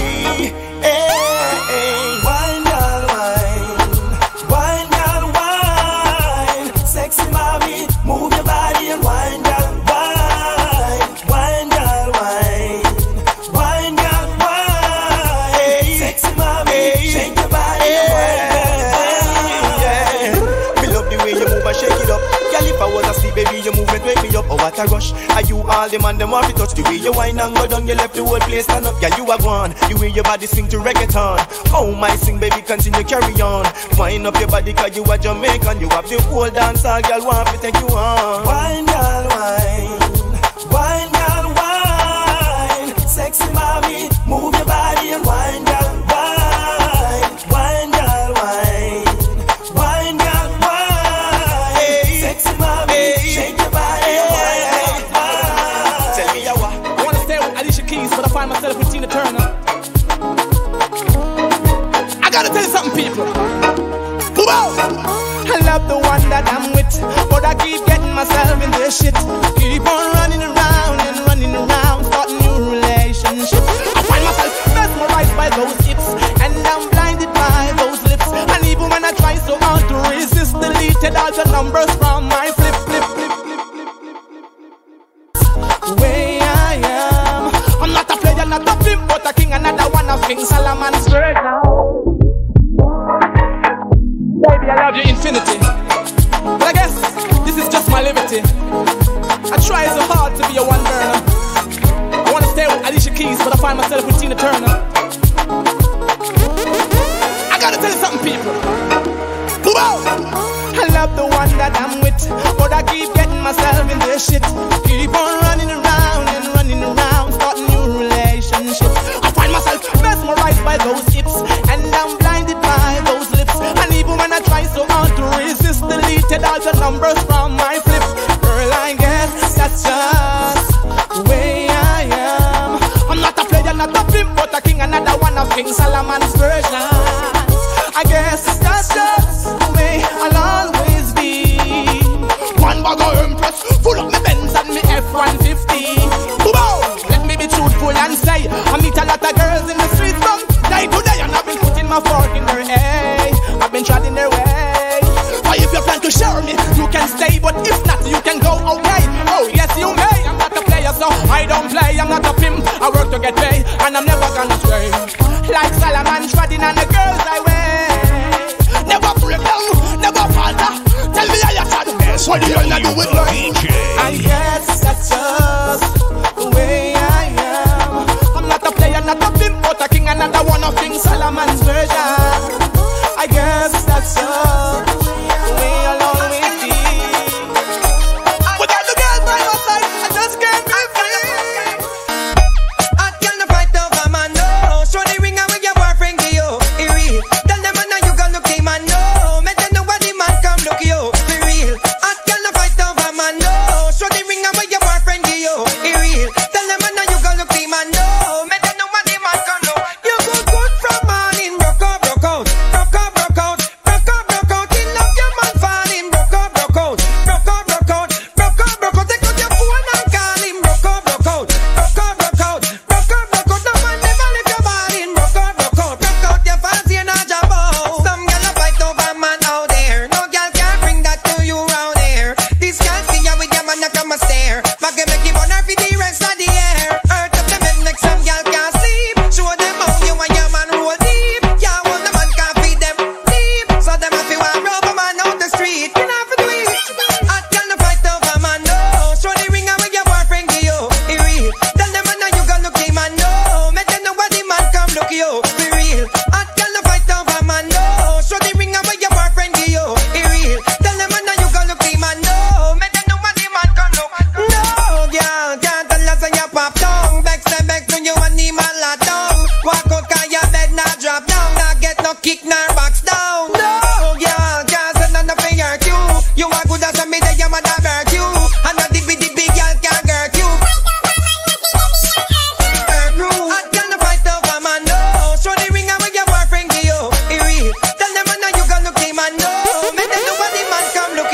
hey, wine, girl, wine, wine, girl, wine, sexy mommy, move your body and wine, girl, wine, wine, girl, wine, wine, girl, wine, sexy mommy, shake your body and wine, yeah. Me love the way you move and shake it up. Girl, if I was asleep, baby, your movement wake me up. Oh, what a rush. Are you all the man, them want to touch the way you whine and go down, you left the whole place stand up. Girl, you are gone. The way your body swing to reggaeton. Oh, my sing, baby, continue carry on. Wind up your body, cause you are Jamaican. You have the whole dance, all girl want to take you on. Wine, girl, wine. Wine, girl, wine. Sexy mommy, move your body and wine, girl, wine. Wine, girl, wine. Wine, girl, wine. Sexy mommy, shake your body and wine, girl. Tell me how I I wanna stay with Alicia Keys, but I find myself with Tina Turner. I gotta tell you something, people. I love the one that I'm with, but I keep getting myself in this shit. Keep on running around and running around, starting new relationships. I find myself mesmerized by those hips, and I'm blinded by those lips. And even when I try so hard to resist, deleted all the numbers from my flip, flip, flip, flip, flip, flip. The way I am, I'm not a player, not a pimp, but a king, another one of King Solomon's straight now. Baby, I love you infinity, but I guess this is just my liberty. I try so hard to be a one burner. I wanna stay with Alicia Keys, but I find myself with Tina Turner. I gotta tell you something, people. I love the one that I'm with, but I keep getting myself in this shit. Keep on running around and running around, starting new relationships. I find myself mesmerized by those hips, and I'm blinded by those lips. And even when I try so hard to resist, deleted all the numbers from my flip. Girl, I guess that's just the way I am. I'm not a player, not a pimp, but a king, another one of King Solomon's version. I guess that's just the way I'll always be. One bag of Empress, full of me Benz and me F one fifty. Let me be truthful and say I meet a lot of girls in the street from day to day, and I've been putting my fork in their way. I've been treading their way. But if you plan to share me, you can stay, but if not, you can go away. Oh yes, you may. I'm not a player, so I don't play. I'm not a pimp, I work to get paid, and I'm never gonna stray. Like Solomon treading on the girls I wear. Never break down, never falter. Tell me how you can. That's what you wanna do with me. I guess that's just the way I am. I'm not a player, not a pimp, but a king, another one of King Solomon's version. I guess that's just the way I'll always be. Without the girls by my side, I just can't be free. I can't fight over man, no. Show the ring with your boyfriend, you. It real. Tell them man, you can look him, man, no. Make them know what the man come look you. Be real. I can't fight over man, no.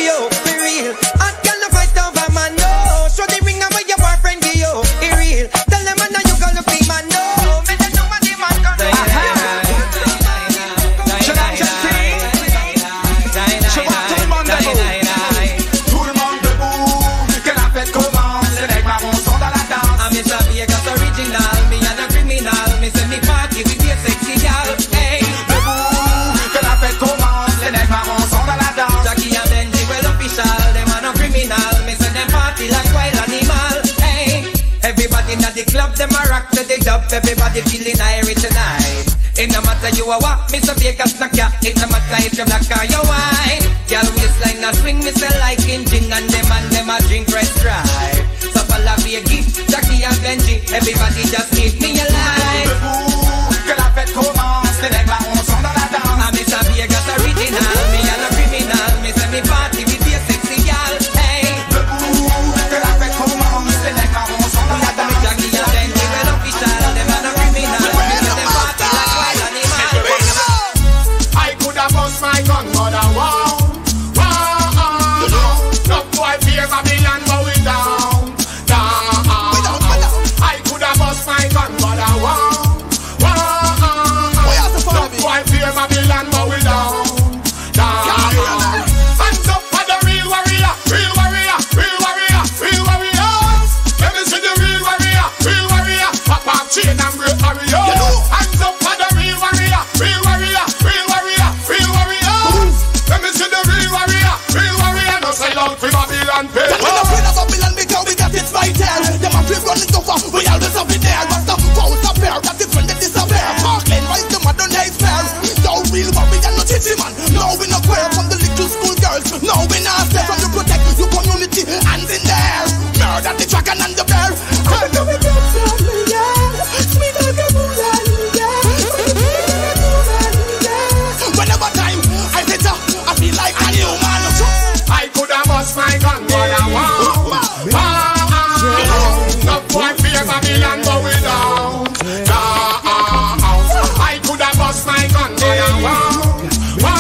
you, be real. Hot girl no fight over man, no. Show the ring away your boyfriend give you, be real. Tell them man now you gonna be man, no. Make them know what the man gonna do. Should I just sing? Je vois tout le monde debout. Tout le monde debout. Que la fête commence. Les mecs marrons sont dans la danse. I'm Mister Vegas original. Me and a criminal. Me say me party with your sexy girl. Hey, debout. Que la fête commence. Les mecs marrons sont dans la danse. Jackie and Benji well official. Them are no criminal. Me say them party like wild animal. Hey, everybody in the club them a rock to the dub. Everybody feeling irie tonight. It no matter you a what, Mister Vegas knock ya. It no matter if you black or you white. Girl waistline a swing, me say like engine. And them and them a drink red stripe. So follow Vegas, Jackie and Benji. Everybody just give me a line. Debout, que la fête commence. Les mecs marrons sont dans la danse. I'm Mister Vegas original. Me and a criminal. Me say me party with your sexy girl. Hey, debout, que la fête commence. Les mecs marrons sont dans la danse. Jackie and Benji well official. Them are no criminal. Them party like wild animal. I could have bust my gun, but I won't. No boy fear Babylon, but we down, down. I could have bust my gun, but I won't. No boy fear Babylon, but we down, down. Hands up for the real warrior, real warrior, real warrior, real warriors. Let me see the real warrior, real warrior. Pop up chain and break warriors. Hands up for the real warrior, real warrior, real warrior, real warriors. Let me see the real warrior, real warrior. No sell out for Babylon paper. We're not afraid of Babylon because we got it right there. Them a flip running so far, we always have it there. But the foes appear, that different they disappear. Parkland, right, them a don't hate fair. No real warrior, no titty man. No we not queer from the little school girls. No we not stay from the protect your community. Hands in there, murder the dragon and the bear. Come to me, get some, yeah. Sweet like a moonlight, yeah. Whenever time I hit her, I feel like a new man. I could have bust my gun, but I won't. No boy fear Babylon, but we down, down. I could have bust my gun, but I won't.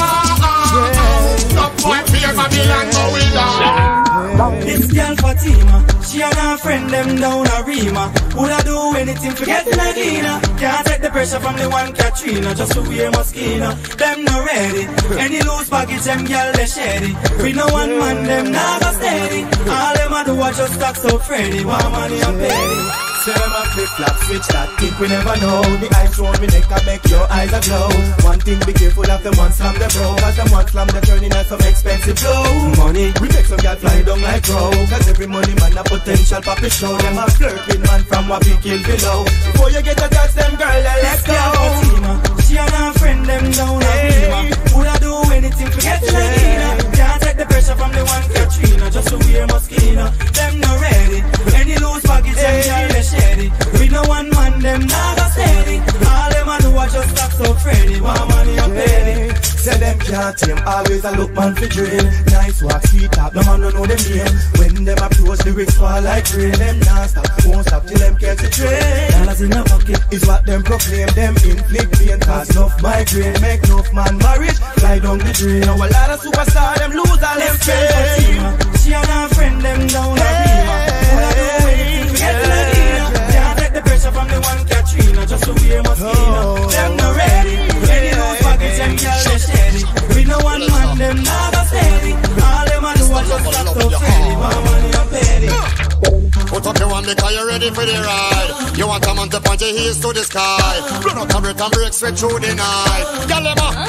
No boy fear Babylon, but we down. This girl Fatima, she and her friend them down a Rima. Woulda do anything for get Medina. Can't take the pressure from the one Katrina. Just to wear Moschino, them not ready. Any loose baggage, them girl they shady. We no one man, them not go steady. All them a do a just stack so Freddy. One money and petty. Say them a flip flop, switch that, think we never know. The eyes round me neck and make your eyes a glow. One thing, be careful of them one slam the bro. Cause them one slam the turning at some expensive flow. Money, we make some girl fly down like crow. Cause every money man a potential papi show. Them a flirt with man from what we kill below. Before you get a touch them girl, then let's go. She and her friend them down a Rima. Woulda do anything for get Medina. Can't take the pressure from the one Katrina. Just to wear Moschino, them not ready. Any loose baggage, them girl they shady. We no one man, them not go steady. All them a do a just stop so Freddy. One money and petty. Say them can't tame, always a look man for drill. Nice walk, sweet top, no man don't know them name. When them approach, the lyrics fall like rain. Them not stop, won't stop till them catch a train. Dollars in a pocket is what them proclaim. Them inflict pain, cause enough migraine. Make enough man marriage, fly down the drain. Now a lot of superstar, them lose all them fame. She and her friend, them down a Rima. Woulda do anything to get Medina. Can't take the pressure from the one Katrina. Just to wear Moschino, them not ready. Any loose baggage, them girl they shady. We no one man, them not go steady. All them a do a just stop so Freddy. One money and petty. Put up your one because you're ready for the ride. You want a man to point your heels to the sky. Run out and break and break straight through the night. Girl, them a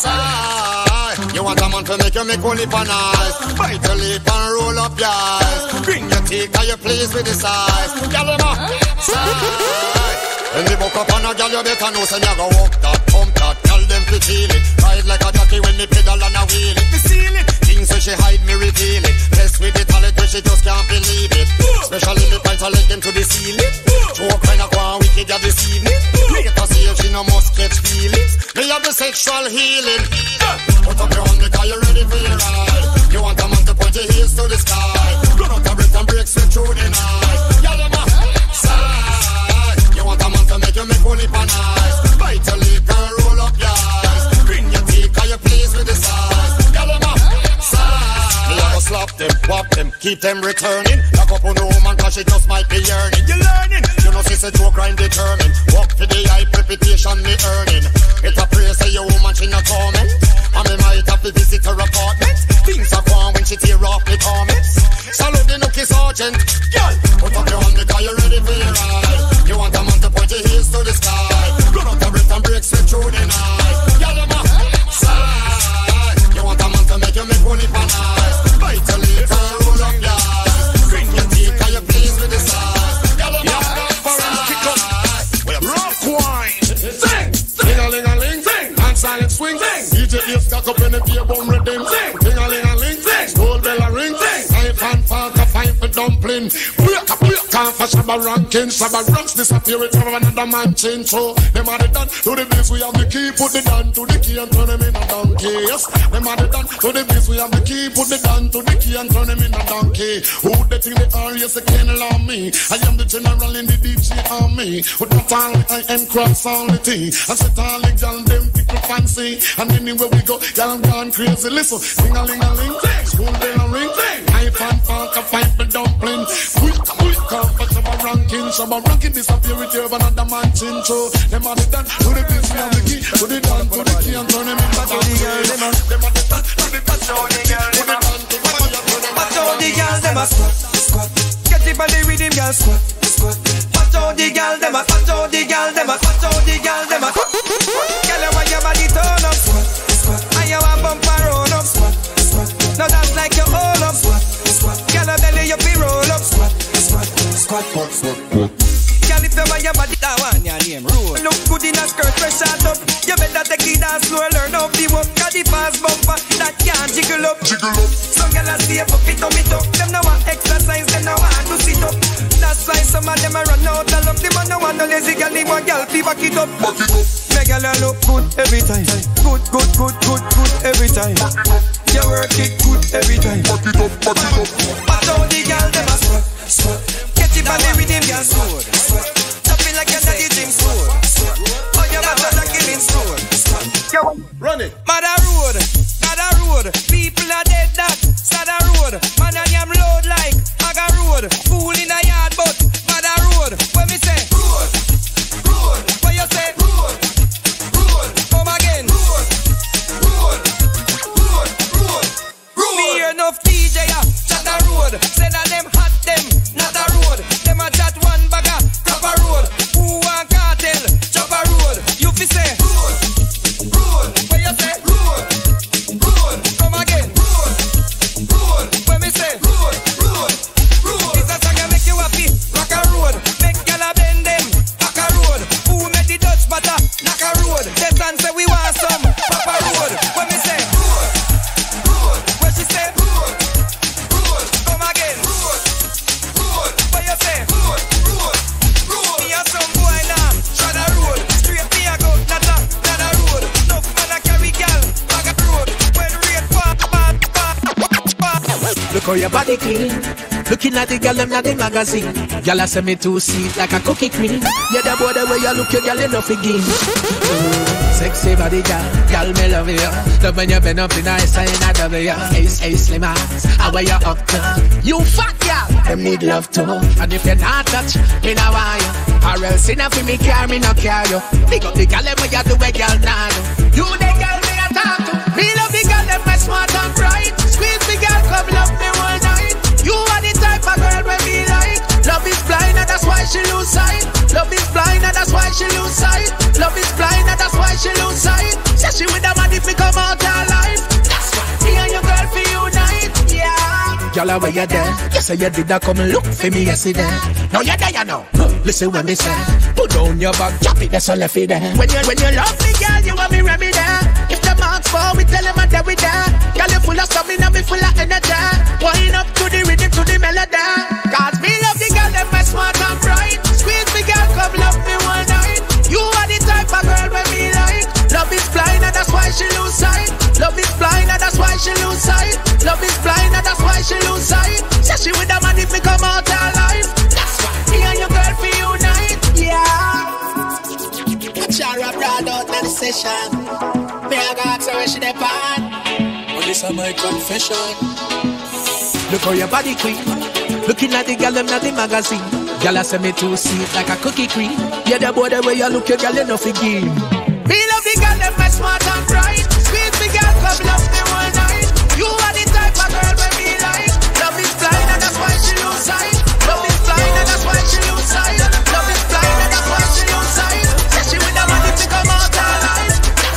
sigh. You want a man to make you make one lip and eyes. Bite your lip and roll up your eyes. Bring your teeth and you pleased with the size. Girl, them a sigh. When they buck up on a girl, you better know say you go walk that, pump that. Tell them to feel it. Ride like a jockey when me pedal and a wheel it. Me seal it. Things where she hide, me reveal it. Blessed with the talent where she just can't believe it. Especially me point her leg them to the ceiling. Choke when I go on wicked ya this evening. Later see if she no must catch feelings. Me have the sexual healing. Put up your hand because you're ready for your ride. You want a man to point your heels to the sky. Run out a breath and break straight through the night. Y'all them a sigh. You want a man to make you make one lip and eyes. Bite your lip and roll up your eyes. Bring your teeth cause you're pleased with the size. Y'all them a sigh. Me have a slap them, whop them, keep them returning. Lock up on the woman cause she just might be yearning. You learning? You know she's a true crime determined. Walk for the high reputation me earning. It a praise say your woman she not torment. And me might have to visit her apartment. Things are gone when she tear off the comments. Salute the nookie sergeant. Girl, put up your hand because you're ready for your ride. You want a man to point your heels to the sky. Run out the breath and break straight through the night. Girl, I'm a side. You want a man to make you make money for nice. Bite your lips and roll up your eyes. Drink your tea cause you're pleased with the size. Girl, I'm a side. Rock wine. Sing. Ding-a-ling-a-ling. Sing. And silent swing. Sing. D J is stuck up in the beer bum rhythm. Sing. Ding-a-ling-a-ling. Sing. School bell a ring. Sing. I fan park a fine for dumpling. Break a break off for Shabba ranking. Shabba ranks disappear with another man change. So them are the done to the biz. We have the key. Put the down to the key and turn them in a donkey. Yes. Them are the done to the biz. We have the key. Put the down to the key and turn them in a donkey. Who they think they are? Yes, they can't allow me. I am the general in the D J army. With not all I am cross all the tea. I set all the gal them people fancy. And anywhere we go, y'all gone crazy. Listen, ding-a-ling-a-ling. School bell a ring. I fan park a fight for dumpling. Quick, quick, come for Shabba ranking. Shabba ranking disappear with you another man chin. So them are the done to the biz. We have the key. Put it down to the key and turn them in the donkey. Them are the done to the biz. Put it down to the key and turn them in the Watch out the girl, them a squat, squat. Get it by the rhythm, girl, squat, squat. Watch out the girl, them a, watch out the girl, them a, watch out the girl, them a. Girl, you want your body turn up, squat, squat. And you want bumper roll up, squat, squat. Now that's like you hold up, squat, squat. Girl, you belly you be roll up, squat, squat, squat, squat, squat. Girl, if you want your body, that one your name roll. Look good in a skirt, fresh shot up. You better take it down slow, learn how to walk. Cause the fast bumper that can't jiggle up, jiggle up. Some girl a stay up, it up, it up. Them no want exercise, them no want to sit up. That's why some of them a run out of love. Them no want no lazy girl, they want girl, be back it up, back it up. Make girl a look good every time. Good, good, good, good, good every time. You work it good every time. Back it up, back it up. Watch out the girl, them a squat, squat. Catch it by the rhythm, girl, squat, squat. Chopping like you're not eating squat, squat. Oh, you're not a killing squat, squat. Run it. Mother road, mother road. People are dead that, Sada road. Man, I am load like Aga road. Fool in a yard, but mother road. When me say road, road. What you say? Road, road. Come again. Road, road, road, road, road. Me hear enough D J a chat a road. Say that them hot them, not a road. Them a chat one bagger, proper road. Who want cartel? Chop a road. You fi say road, road. What you say? Road, road. Come again. Road, road. When me say road, road, road. It's a song that make you happy. Rock a road. Make gyal a bend them. Rock a road. Who make the Dutch butter? Knock a road. They stand say we want some. Proper road. When me say road, road. When she say road, road. Come again. Road, road. What you say? Road, road, road. Me a some boy now. Shut a road. Straight me a go. Not a, not a road. No man a carry gyal. Rock a road. When rain fall, fall, fall, fall. Look how your body clean. Looking at the girl them at the magazine. Girl a send me two seat like a cookie cream. Yeah, the boy the way you look, your girl enough again. Mm, sexy body girl, girl me love you. Love when you bend up in ice and I double you. Ace, ace, slim ass, how way you up to? You fat girl, them need love too. And if you're not touch, me no want you. Or else enough for me care, me no care you. Big up the girl them when you do a girl now. You the girl me a talk to. Me love the girl them my smart and bright. Squeeze the girl, come love me all night. You are the type of girl when me like. Love is blind and that's why she lose sight. Love is blind and that's why she lose sight. Love is blind and that's why she lose sight. Say she with a man if we come out alive. That's why me and your girl for unite. Yeah. Girl, where you there? You say you did that come look for me yesterday. Now you're there, you know. Listen when me say. Put down your back, drop it, that's all left it there. When you when you love me, girl, you want me ready there. If the marks fall, we tell them that we there. Girl, you full of stamina, me full of energy. Wind up to the rhythm, to the melody. Cause me love the girl, them my smart and bright. Squeeze me, girl, come love me one night. You are the type of girl when me like. Love is blind and that's why she lose sight. Love is blind and that's why she lose sight. Love is blind and that's why she lose sight. Say she with a man if me come out alive. That's why me and your girl for unite. Yeah. Watch her abroad out in the session. Me I got her where she depart. But this is my confession. Look how your body clean. Looking at the girl them at the magazine. Girl I say me too sweet like a cookie cream. Yeah, the boy the way you look, your girl you know fi give. Me love the girl them my smart and bright. Sweet the girl come love me all night. You are the type of girl where me like. Love is blind and that's why she lose sight. Love is blind and that's why she lose sight. Love is blind and that's why she lose sight. Say she with the money to come out alive.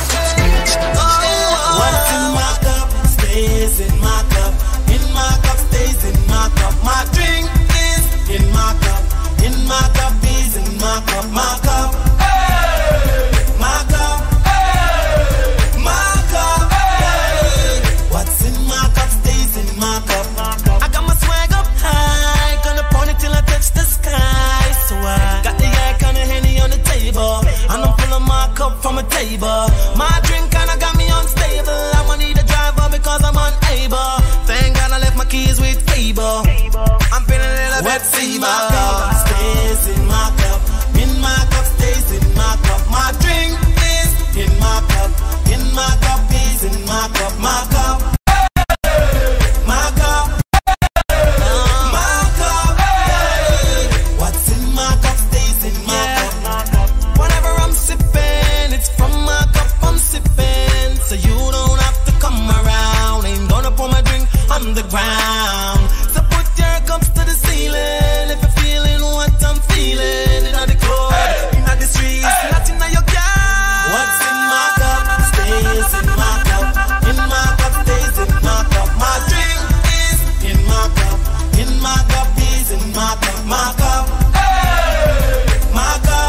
What's in my cup stays in my cup. In my cup stays in my cup. My drink is in my cup. In my cup is in my cup. My cup. Hey! My cup. Hey! My cup. Hey! What's in my cup stays in my cup. I got my swag up high. Gonna point it till I touch the sky. So I got the yak on the Henny on the table. And I'm full of my cup from a table. My drink kinda got me unstable. I'ma need a driver because I'm unable. Thank God I left my keys with Faber. I'm feeling a little bit fever. My cup stays in my cup. In my cup stays in my cup. My drink is in my cup. In my cup is in my cup. My cup. My cup. My cup. What's in my cup stays in my cup. Whatever I'm sipping, it's from my cup I'm sipping. So you don't have to come around. Ain't gonna pour my drink on the ground. So put your cups to the ceiling if you're feeling what I'm feeling. Inna the club, inna the streets, not inna your car. What's in my cup stays in my cup. In my cup stays in my cup. My drink is in my cup. In my cup is in my cup. My cup. My cup.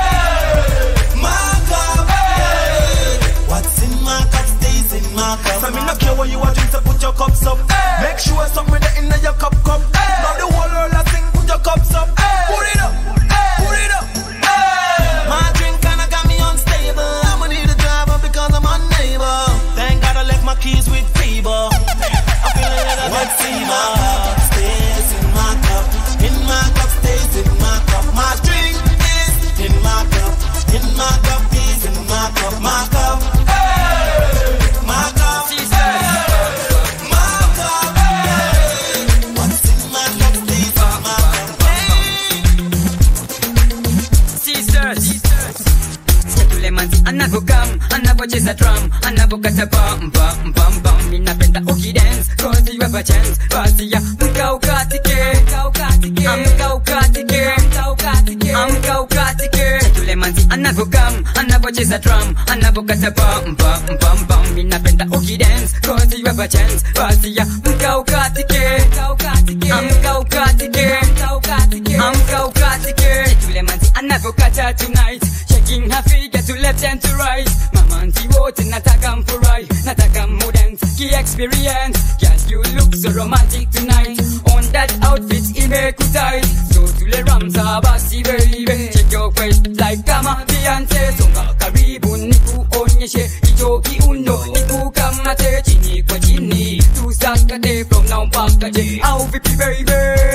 My cup. What's in my cup stays in my cup. I mean, no care what you are drink, so put your cups up. Make sure something there in your cup cup. Now the whole world I sing, put your cups up. Put it up, put it up. My drink kinda got me unstable. I'ma need a driver because I'm unable. Thank God I left my keys with Faber. I'm feeling a little bit fever. Stays in my cup. In my cup stays in my cup. My drink is in my cup. In my cup is in my cup. My cup. My cup. Anavokam, anavocheza drum, anavokata bam bam bam bam. Ninapenda uki dance, cause you have a chance. Basi ya mka ukatike, amka ukatike, amka ukatike. Chetule manzi anavokam, anavocheza drum, anavokata bam bam bam bam. Ninapenda uki dance, cause you have a chance. Basi ya mka ukatike, amka ukatike, amka ukatike. Chetule manzi anavokata tonight, shaking her figure to left and to right. Mama anti wote nataka mfurai, nataka mudance ki experience. Girl you look so romantic tonight. On that outfit imekutai. So tule ramza basi baby. Check your waist like kama Beyonce. Songa karibu nikuonyeshe hicho kiuno. Nikukamate chini kwa chini. Tusakate from now mpaka je. Au vipi baby.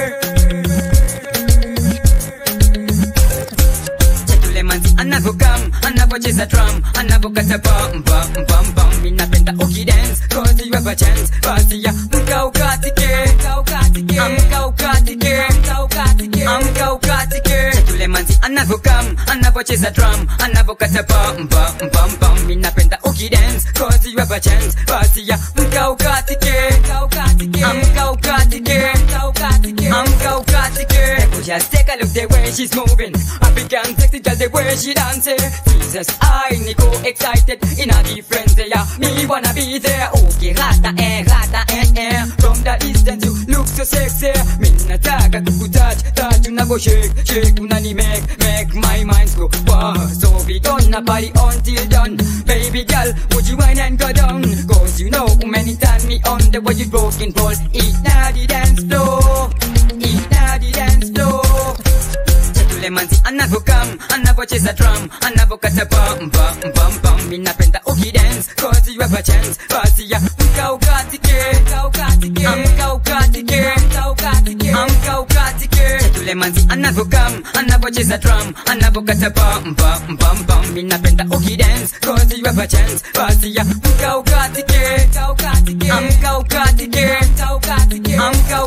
Anavokam, anavocheza drum, anavokata bam bam bam bam. Ninapenda uki dance, cause you have a chance. Basi ya mka ukatike, amka ukatike, amka ukatike. Chetule manzi anavokam, anavocheza drum, anavokata bam bam bam bam. Ninapenda uki dance, cause you have a chance. Basi ya mka ukatike, amka ukatike, amka ukatike. Just take a look the way she's moving. African sexy girl the way she dancing. Jesus, I Nico excited in a different day. Me wanna be there. Okay, rata eh, rata eh eh. From the distance you look so sexy. Me nataka kukutouch, touch unavo shake, shake unani make, make my mind go wow. So we gonna party until done. Baby girl, would you wine and go down? Cause you know many turn me on the way you broken ball. Eat now the dance floor, eat now the dance floor. Chetule manzi anavokam, anavocheza drum, anavokata bam bam bam bam. Ninapenda uki dance, cause you have a chance. Basi ya mka ukatike, amka ukatike, amka ukatike. Chetule manzi anavokam, anavocheza drum, anavokata bam bam bam bam. Ninapenda uki dance, cause you have a chance. Basi ya mka ukatike, amka ukatike, amka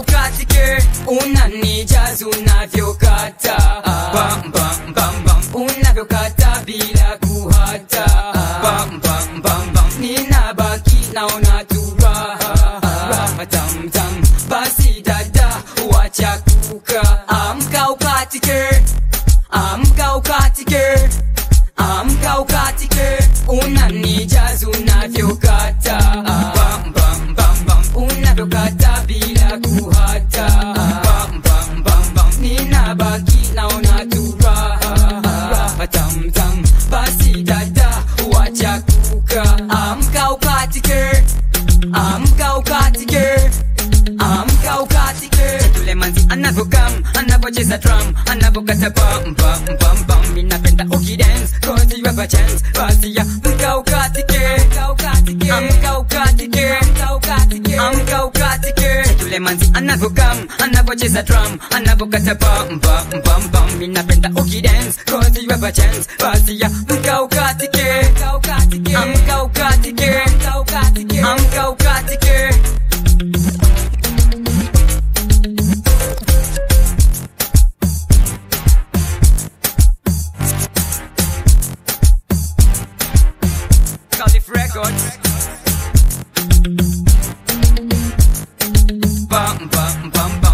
ukatike, amka ukatike, unanijaza unavyokata, bam bam bam bam, unavyokata bila kuhata, bam bam bam bam, ninabaki naona tu raha, raha tam tam, basi dada wacha kuka, amka ukatike, amka ukatike, amka ukatike. Tule manzi anavokam, anavocheza drum, anavokata bam bam bam bam. Minapenda ukidance, cause you have a chance. Basi ya amka ukatike, amka ukatike, amka ukatike. Tule manzi anavokam, anavocheza drum, anavokata bam bam bam bam. Minapenda ukidance, cause you have a chance. Basi ya amka ukatike, amka ukatike, amka ukatike. Cardiff Records. Bam bam bam bam.